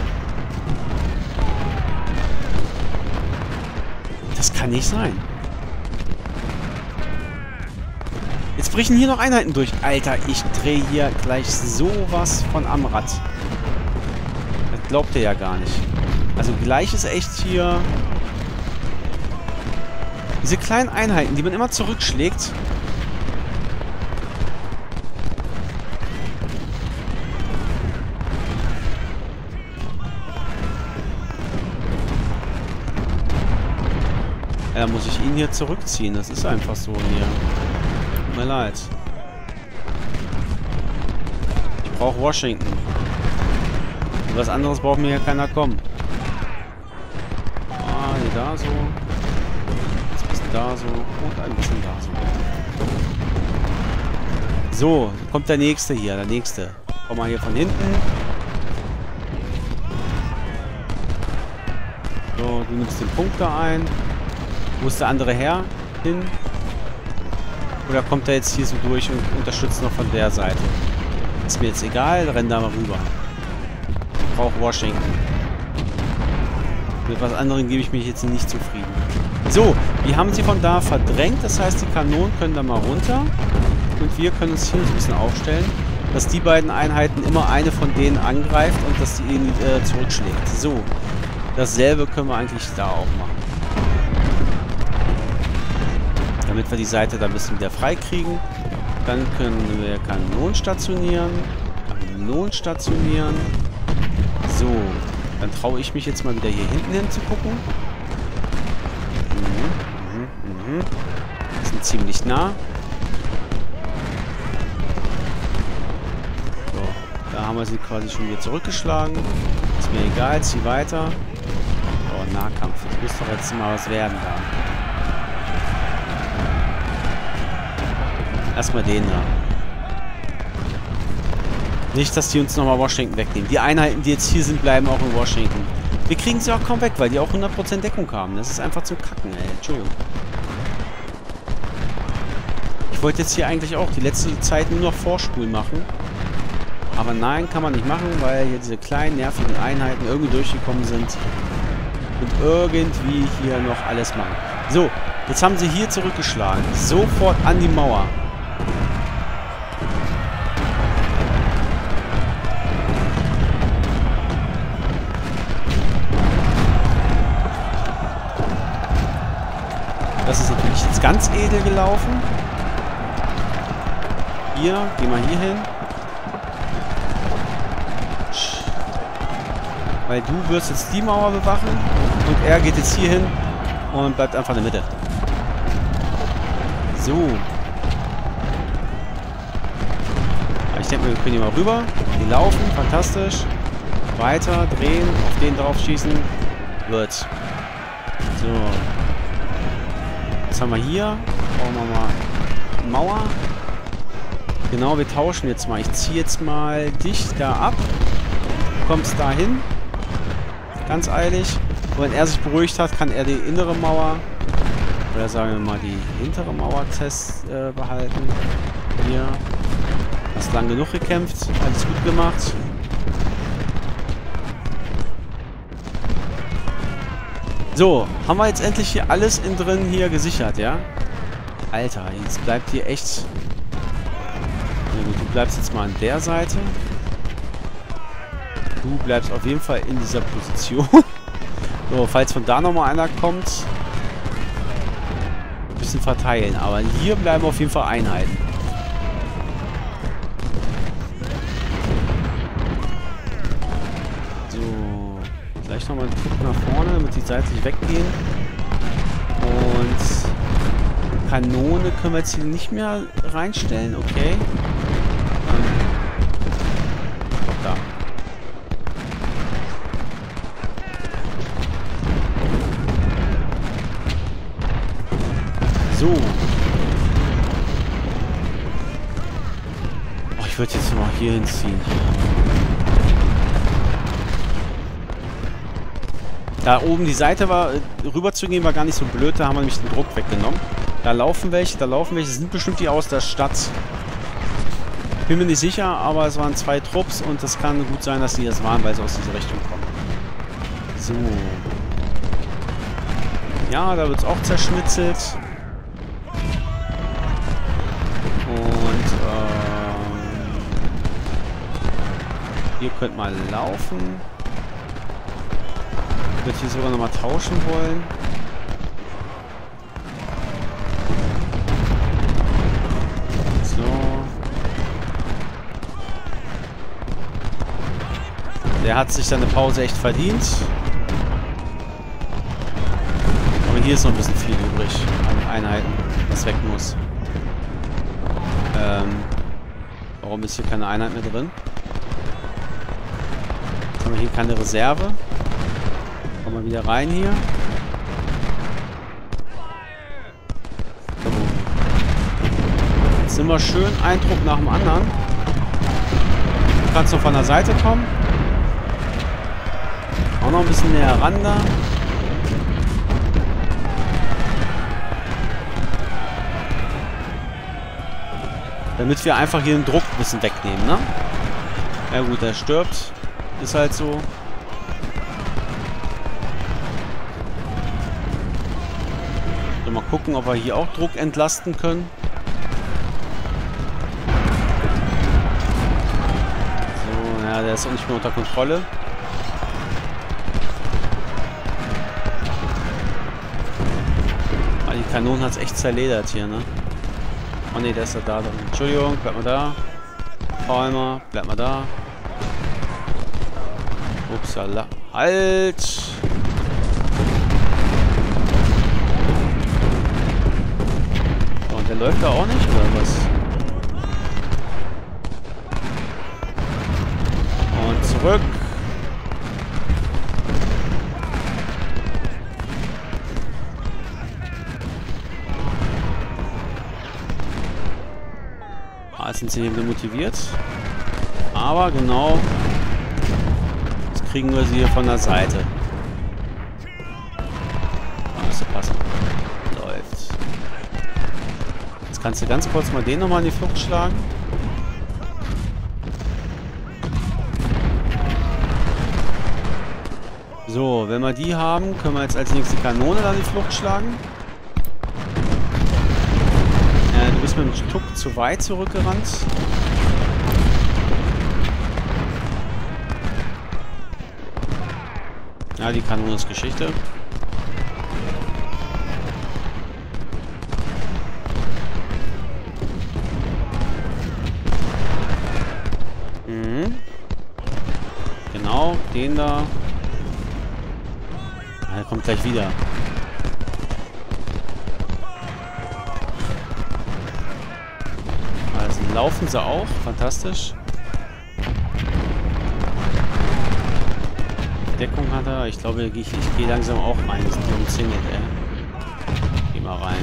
Das kann nicht sein. Jetzt brechen hier noch Einheiten durch. Alter, ich drehe hier gleich sowas von am Rad. Das glaubt ihr ja gar nicht. Also gleich ist echt hier... Diese kleinen Einheiten, die man immer zurückschlägt. Ja, da muss ich ihn hier zurückziehen. Das ist einfach so hier. Tut mir leid. Ich brauche Washington. Und was anderes braucht mir hier keiner kommen. Ah, hier da so. Jetzt ein bisschen da so. Und ein bisschen da so. So, kommt der nächste hier. Der nächste. Komm mal hier von hinten. So, du nimmst den Punkt da ein. Wo ist der andere her? Hin? Oder kommt er jetzt hier so durch und unterstützt noch von der Seite? Ist mir jetzt egal, renn da mal rüber. Ich brauche Washington. Mit was anderem gebe ich mich jetzt nicht zufrieden. So, wir haben sie von da verdrängt. Das heißt, die Kanonen können da mal runter. Und wir können uns hier ein bisschen aufstellen, dass die beiden Einheiten immer eine von denen angreift und dass die ihn äh, zurückschlägt. So, dasselbe können wir eigentlich da auch machen. Damit wir die Seite da ein bisschen wieder frei kriegen. Dann können wir Kanonen stationieren. Kanonen stationieren. So. Dann traue ich mich jetzt mal wieder hier hinten hin zu gucken. Mhm, mhm, mhm. Wir sind ziemlich nah. So. Da haben wir sie quasi schon wieder zurückgeschlagen. Ist mir egal. Zieh weiter. Oh, Nahkampf. Das muss doch jetzt mal was werden da. Erstmal den da. Nicht, dass die uns nochmal Washington wegnehmen. Die Einheiten, die jetzt hier sind, bleiben auch in Washington. Wir kriegen sie auch kaum weg, weil die auch hundert Prozent Deckung haben. Das ist einfach zum Kacken, ey. Entschuldigung. Ich wollte jetzt hier eigentlich auch die letzte Zeit nur noch Vorspulen machen. Aber nein, kann man nicht machen, weil hier diese kleinen, nervigen Einheiten irgendwie durchgekommen sind. Und irgendwie hier noch alles machen. So, jetzt haben sie hier zurückgeschlagen. Sofort an die Mauer. Das ist natürlich jetzt ganz edel gelaufen. Hier, geh mal hier hin. Weil du wirst jetzt die Mauer bewachen und er geht jetzt hier hin und bleibt einfach in der Mitte. So. Ich denke, wir können hier mal rüber. Die laufen, fantastisch. Weiter, drehen, auf den drauf schießen. Wird. So. Was haben wir hier? Brauchen wir mal Mauer. Genau, wir tauschen jetzt mal. Ich ziehe jetzt mal dich da ab. Du kommst da hin. Ganz eilig. Und wenn er sich beruhigt hat, kann er die innere Mauer, oder sagen wir mal die hintere Mauer test, äh, behalten. Hier. Hast lang genug gekämpft. Alles gut gemacht. So, haben wir jetzt endlich hier alles innen drin hier gesichert, ja? Alter, jetzt bleibt hier echt... Na gut, du bleibst jetzt mal an der Seite. Du bleibst auf jeden Fall in dieser Position. So, falls von da nochmal einer kommt... Ein bisschen verteilen, aber hier bleiben auf jeden Fall Einheiten. Gleich nochmal einen Tick nach vorne, damit die seitlich weggehen. Und Kanone können wir jetzt hier nicht mehr reinstellen, okay. Ähm, da. So. Oh, ich würde jetzt mal hier hinziehen. Da oben die Seite war, rüber zu gehen, war gar nicht so blöd. Da haben wir nämlich den Druck weggenommen. Da laufen welche, da laufen welche. Das sind bestimmt die aus der Stadt. Bin mir nicht sicher, aber es waren zwei Trupps und es kann gut sein, dass die das waren, weil sie aus dieser Richtung kommen. So. Ja, da wird es auch zerschnitzelt. Und ähm, ihr könnt mal laufen. Ich würde hier sogar nochmal tauschen wollen. So. Der hat sich seine Pause echt verdient. Aber hier ist noch ein bisschen viel übrig an Einheiten, was weg muss. Ähm, warum ist hier keine Einheit mehr drin? Jetzt haben wir hier keine Reserve. Kommen wir wieder rein hier. So. Jetzt sind wir schön ein Trupp nach dem anderen. Du kannst noch von der Seite kommen. Auch noch ein bisschen näher ran da. Damit wir einfach hier den Druck ein bisschen wegnehmen, ne? Ja gut, der stirbt. Ist halt so. So, mal gucken, ob wir hier auch Druck entlasten können. So, ja, der ist auch nicht mehr unter Kontrolle. Ah, die Kanone hat es echt zerledert hier, ne? Oh ne, der ist ja da drin. Entschuldigung, bleib mal da. Palmer, bleib mal da. Upsala. Halt! So, und der läuft da auch nicht, oder was? Und zurück. Jetzt sind sie hier motiviert. Aber genau. Jetzt kriegen wir sie hier von der Seite. Müsste passen. Läuft. Jetzt kannst du ganz kurz mal den nochmal in die Flucht schlagen. So, wenn wir die haben, können wir jetzt als nächste Kanone dann in die Flucht schlagen. Du bist mit dem Stück zu weit zurückgerannt. Ja, die Kanone ist Geschichte. Mhm. Genau, den da. Ah, der kommt gleich wieder. Laufen sie auch. Fantastisch. Deckung hat er. Ich glaube, ich, ich gehe langsam auch rein. Die sind hier umzingelt, ey. Geh mal rein.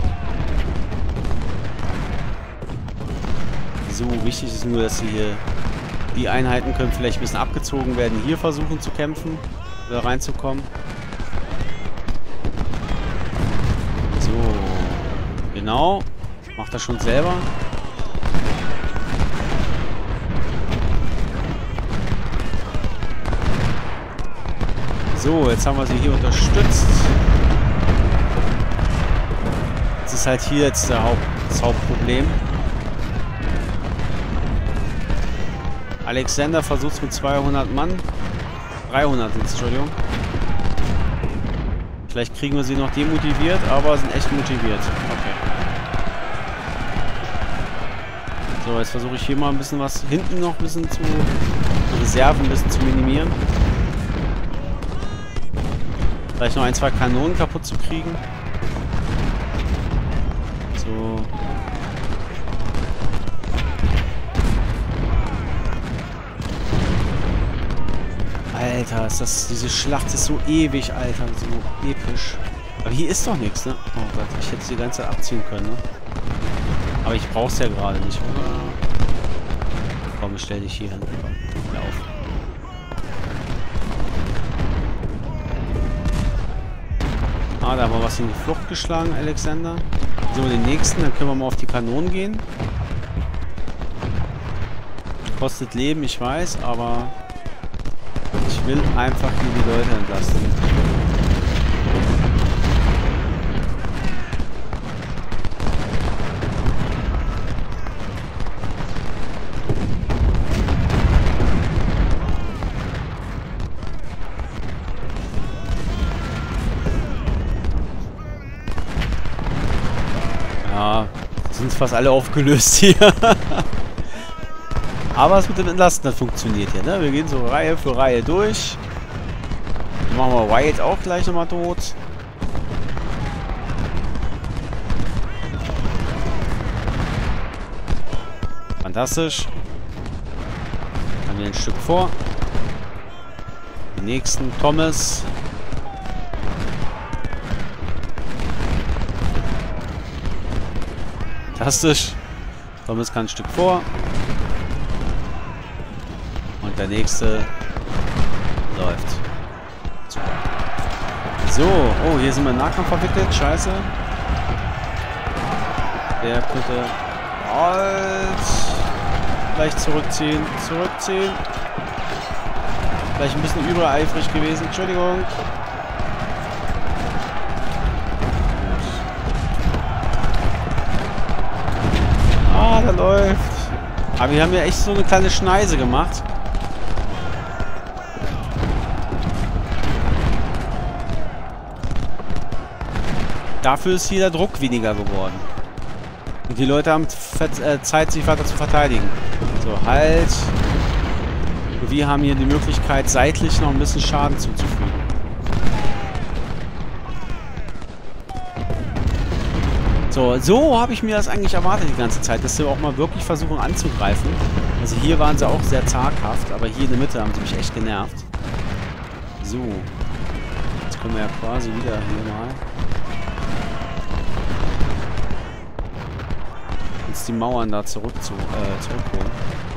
So, wichtig ist nur, dass sie hier die Einheiten können vielleicht ein bisschen abgezogen werden. Hier versuchen zu kämpfen. Oder reinzukommen. So. Genau. Macht er schon selber. So, jetzt haben wir sie hier unterstützt. Das ist halt hier jetzt der Haupt, das Hauptproblem. Alexander versucht es mit zweihundert Mann. dreihundert sind es, Entschuldigung. Vielleicht kriegen wir sie noch demotiviert, aber sind echt motiviert. Okay. So, jetzt versuche ich hier mal ein bisschen was hinten noch ein bisschen zu Reserven ein bisschen zu minimieren. Vielleicht noch ein, zwei Kanonen kaputt zu kriegen. So. Alter, ist das, diese Schlacht ist so ewig, Alter. So episch. Aber hier ist doch nichts, ne? Oh Gott, ich hätte es die ganze Zeit abziehen können, ne? Aber ich brauch's ja gerade nicht, oder? Komm, ich stell dich hier hin. Komm, lauf. Ah, da haben wir was in die Flucht geschlagen, Alexander. So, den nächsten, dann können wir mal auf die Kanonen gehen. Kostet Leben, ich weiß, aber ich will einfach hier die Leute entlasten. Ja, sind fast alle aufgelöst hier. Aber es mit dem Entlasten, das funktioniert hier, ne? Wir gehen so Reihe für Reihe durch. Dann machen wir Wyatt auch gleich nochmal tot. Fantastisch. Haben wir ein Stück vor. Den nächsten, Thomas. Fantastisch. Thomas kann ein Stück vor. Und der nächste läuft. Super. So, oh, hier sind wir im Nahkampf verwickelt. Scheiße. Der könnte halt gleich zurückziehen. Zurückziehen. Vielleicht ein bisschen übereifrig gewesen. Entschuldigung. Ah, da läuft. Aber wir haben ja echt so eine kleine Schneise gemacht. Dafür ist hier der Druck weniger geworden. Und die Leute haben äh, Zeit, sich weiter zu verteidigen. So, halt. Und wir haben hier die Möglichkeit, seitlich noch ein bisschen Schaden zuzufügen. So, so habe ich mir das eigentlich erwartet die ganze Zeit, dass sie auch mal wirklich versuchen anzugreifen. Also hier waren sie auch sehr zaghaft, aber hier in der Mitte haben sie mich echt genervt. So. Jetzt können wir ja quasi wieder hier mal uns die Mauern da zurück zu, äh, zurückholen.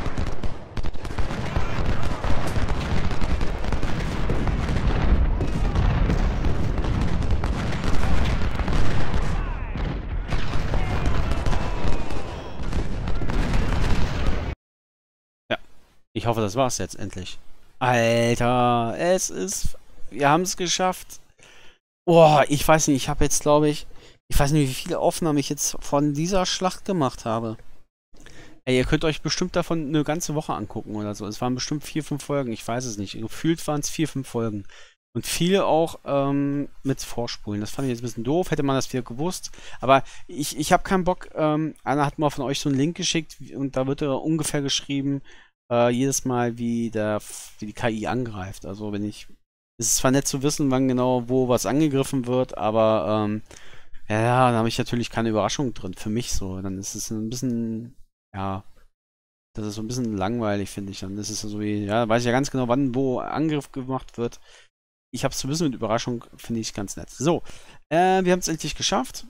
Ich hoffe, das war's jetzt endlich. Alter, es ist... Wir haben es geschafft. Boah, ich weiß nicht, ich habe jetzt, glaube ich... Ich weiß nicht, wie viele Aufnahmen ich jetzt von dieser Schlacht gemacht habe. Ey, ihr könnt euch bestimmt davon eine ganze Woche angucken oder so. Es waren bestimmt vier, fünf Folgen, ich weiß es nicht. Gefühlt waren es vier, fünf Folgen. Und viele auch ähm, mit Vorspulen. Das fand ich jetzt ein bisschen doof, hätte man das wieder gewusst. Aber ich, ich habe keinen Bock. Ähm, einer hat mal von euch so einen Link geschickt und da wird er ungefähr geschrieben, äh, jedes Mal, wie, der, wie die K I angreift. Also wenn ich... Es ist zwar nett zu wissen, wann genau wo was angegriffen wird, aber ähm, ja, da habe ich natürlich keine Überraschung drin. Für mich so. Dann ist es ein bisschen... Ja, das ist so ein bisschen langweilig, finde ich. Dann ist es so wie... Ja, weiß ich ja ganz genau, wann wo Angriff gemacht wird. Ich habe es ein bisschen mit Überraschung, finde ich ganz nett. So, äh, wir haben es endlich geschafft.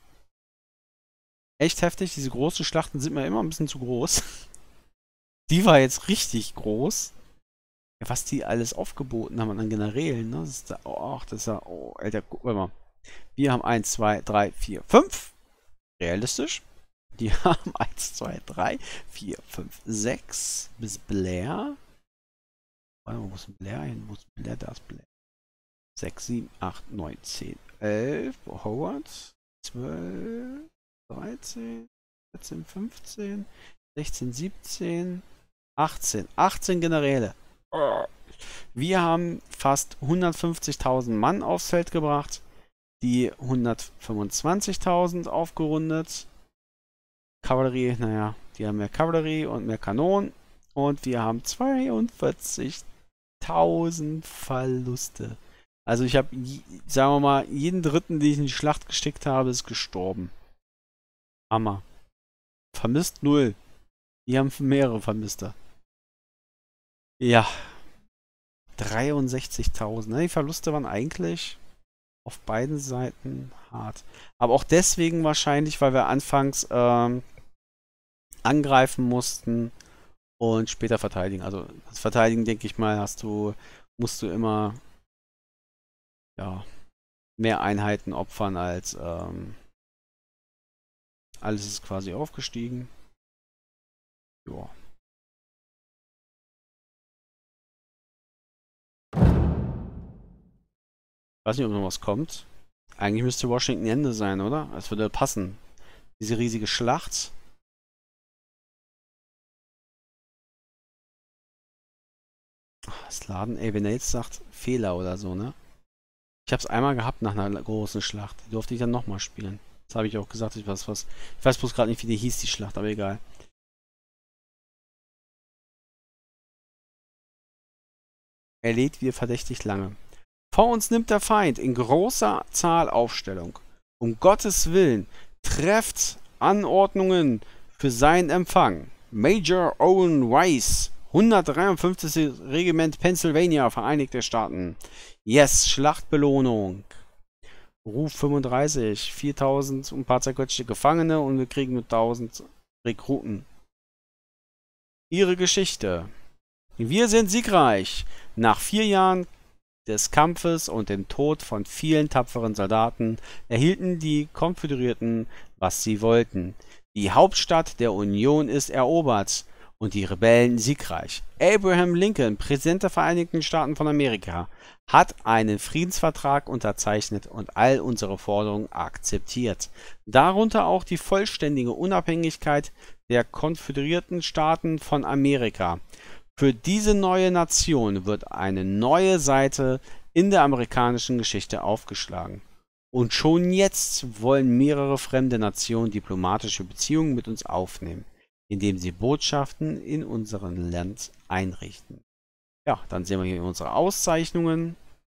Echt heftig. Diese großen Schlachten sind mir immer ein bisschen zu groß. Die war jetzt richtig groß. Ja, was die alles aufgeboten haben an Generälen, ne? Das ist da, oh, das ist ja, oh, Alter, guck mal. Wir haben eins, zwei, drei, vier, fünf. Realistisch. Die haben eins, zwei, drei, vier, fünf, sechs. Bis Blair. Warte mal, wo ist Blair hin? Wo ist Blair? Da ist Blair. sechs, sieben, acht, neun, zehn, elf. Howard. zwölf, dreizehn, vierzehn, fünfzehn, sechzehn, siebzehn, achtzehn. achtzehn Generäle. Wir haben fast hundertfünfzigtausend Mann aufs Feld gebracht. Die hundertfünfundzwanzigtausend aufgerundet. Kavallerie, naja, die haben mehr Kavallerie und mehr Kanonen. Und wir haben zweiundvierzigtausend Verluste. Also ich habe, sagen wir mal, jeden Dritten, den ich in die Schlacht geschickt habe, ist gestorben. Hammer. Vermisst null. Die haben mehrere Vermisste. Ja. dreiundsechzigtausend. Die Verluste waren eigentlich auf beiden Seiten hart. Aber auch deswegen wahrscheinlich, weil wir anfangs ähm, angreifen mussten und später verteidigen. Also das Verteidigen, denke ich mal, hast du, musst du immer, ja, mehr Einheiten opfern als ähm, alles ist quasi aufgestiegen. Ja. Weiß nicht, ob noch was kommt. Eigentlich müsste Washington Ende sein, oder? Es würde passen. Diese riesige Schlacht. Das Laden, ey, wenn er jetzt sagt Fehler oder so, ne? Ich habe es einmal gehabt nach einer großen Schlacht. Die durfte ich dann nochmal spielen. Das habe ich auch gesagt. Ich weiß, was, ich weiß bloß gerade nicht, wie die hieß, die Schlacht, aber egal. Er lädt wieder verdächtig lange. Vor uns nimmt der Feind in großer Zahl Aufstellung. Um Gottes Willen, trefft Anordnungen für seinen Empfang. Major Owen Weiss, hundertdreiundfünfzigste Regiment Pennsylvania, Vereinigte Staaten. Yes, Schlachtbelohnung. Ruf fünfunddreißig, viertausend und ein paar zerquetschte Gefangene und wir kriegen nur tausend Rekruten. Ihre Geschichte. Wir sind siegreich. Nach vier Jahren des Kampfes und dem Tod von vielen tapferen Soldaten erhielten die Konföderierten, was sie wollten. Die Hauptstadt der Union ist erobert und die Rebellen siegreich. Abraham Lincoln, Präsident der Vereinigten Staaten von Amerika, hat einen Friedensvertrag unterzeichnet und all unsere Forderungen akzeptiert. Darunter auch die vollständige Unabhängigkeit der Konföderierten Staaten von Amerika. Für diese neue Nation wird eine neue Seite in der amerikanischen Geschichte aufgeschlagen. Und schon jetzt wollen mehrere fremde Nationen diplomatische Beziehungen mit uns aufnehmen, indem sie Botschaften in unserem Land einrichten. Ja, dann sehen wir hier unsere Auszeichnungen.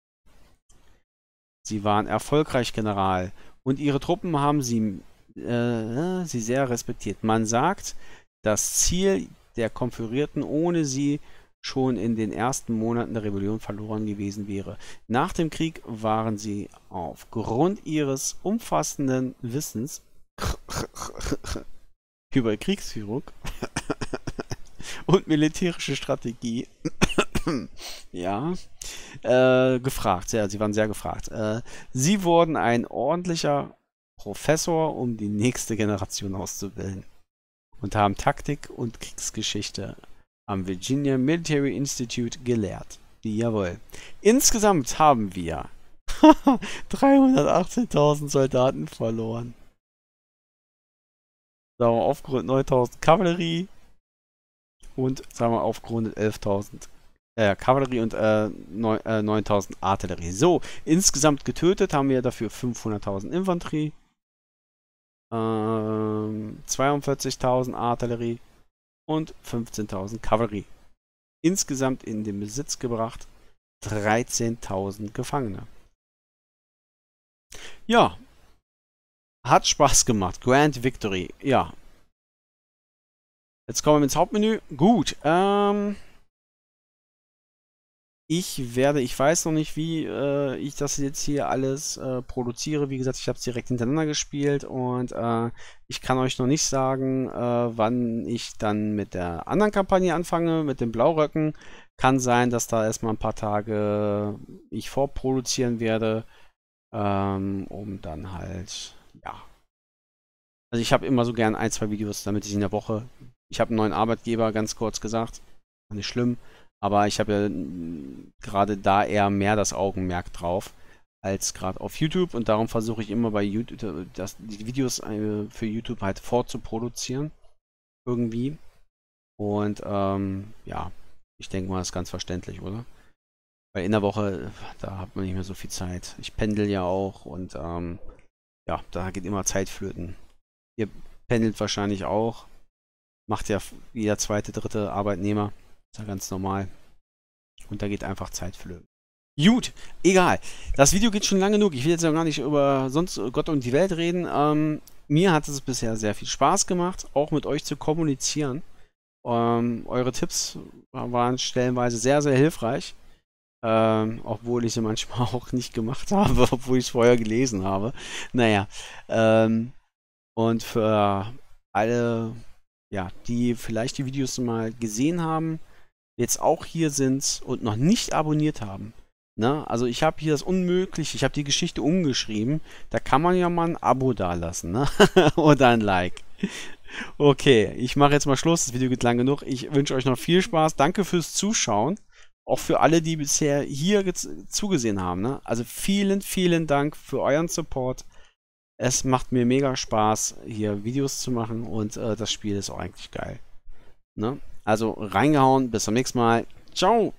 Sie waren erfolgreich, General, und ihre Truppen haben sie, äh, sie sehr respektiert. Man sagt, das Ziel der Konföderierten ohne sie schon in den ersten Monaten der Rebellion verloren gewesen wäre. Nach dem Krieg waren sie aufgrund ihres umfassenden Wissens über Kriegsführung und militärische Strategie ja, äh, gefragt. Ja, sie waren sehr gefragt. Äh, sie wurden ein ordentlicher Professor, um die nächste Generation auszubilden. Und haben Taktik und Kriegsgeschichte am Virginia Military Institute gelehrt. Jawohl. Insgesamt haben wir dreihundertachtzehntausend Soldaten verloren. Sagen wir aufgerundet neuntausend Kavallerie und sagen wir aufgerundet elftausend äh, Kavallerie und äh, neuntausend Artillerie. So, insgesamt getötet haben wir dafür fünfhunderttausend Infanterie. Ähm, zweiundvierzigtausend Artillerie und fünfzehntausend Kavallerie. Insgesamt in den Besitz gebracht dreizehntausend Gefangene. Ja, hat Spaß gemacht. Grand Victory. Ja. Jetzt kommen wir ins Hauptmenü. Gut. Ähm, ich werde, ich weiß noch nicht, wie äh, ich das jetzt hier alles äh, produziere. Wie gesagt, ich habe es direkt hintereinander gespielt und äh, ich kann euch noch nicht sagen, äh, wann ich dann mit der anderen Kampagne anfange, mit den Blauröcken. Kann sein, dass da erstmal ein paar Tage ich vorproduzieren werde, ähm, um dann halt, ja. Also ich habe immer so gern ein, zwei Videos, damit ich in der Woche, ich habe einen neuen Arbeitgeber, ganz kurz gesagt, nicht schlimm. Aber ich habe ja gerade da eher mehr das Augenmerk drauf als gerade auf YouTube und darum versuche ich immer bei YouTube das, die Videos für YouTube halt vorzuproduzieren irgendwie. Und ähm, ja, ich denke mal, das ist ganz verständlich, oder? Weil in der Woche, da hat man nicht mehr so viel Zeit. Ich pendel ja auch und ähm, ja, da geht immer Zeit flöten. Ihr pendelt wahrscheinlich auch. Macht ja jeder zweite, dritte Arbeitnehmer. Ist ja ganz normal. Und da geht einfach Zeit flöten. Gut, egal. Das Video geht schon lange genug. Ich will jetzt noch gar nicht über sonst Gott und die Welt reden. Ähm, mir hat es bisher sehr viel Spaß gemacht, auch mit euch zu kommunizieren. Ähm, eure Tipps waren stellenweise sehr, sehr hilfreich. Ähm, obwohl ich sie manchmal auch nicht gemacht habe, obwohl ich es vorher gelesen habe. Naja. Ähm, und für alle, ja, die vielleicht die Videos mal gesehen haben, jetzt auch hier sind und noch nicht abonniert haben, Ne? Also ich habe hier das Unmögliche, ich habe die Geschichte umgeschrieben. Da kann man ja mal ein Abo dalassen, ne? Oder ein Like. Okay, ich mache jetzt mal Schluss. Das Video geht lang genug. Ich wünsche euch noch viel Spaß. Danke fürs Zuschauen. Auch für alle, die bisher hier zugesehen haben. Ne? Also vielen, vielen Dank für euren Support. Es macht mir mega Spaß, hier Videos zu machen und äh, das Spiel ist auch eigentlich geil. Ne? Also reingehauen, bis zum nächsten Mal. Ciao!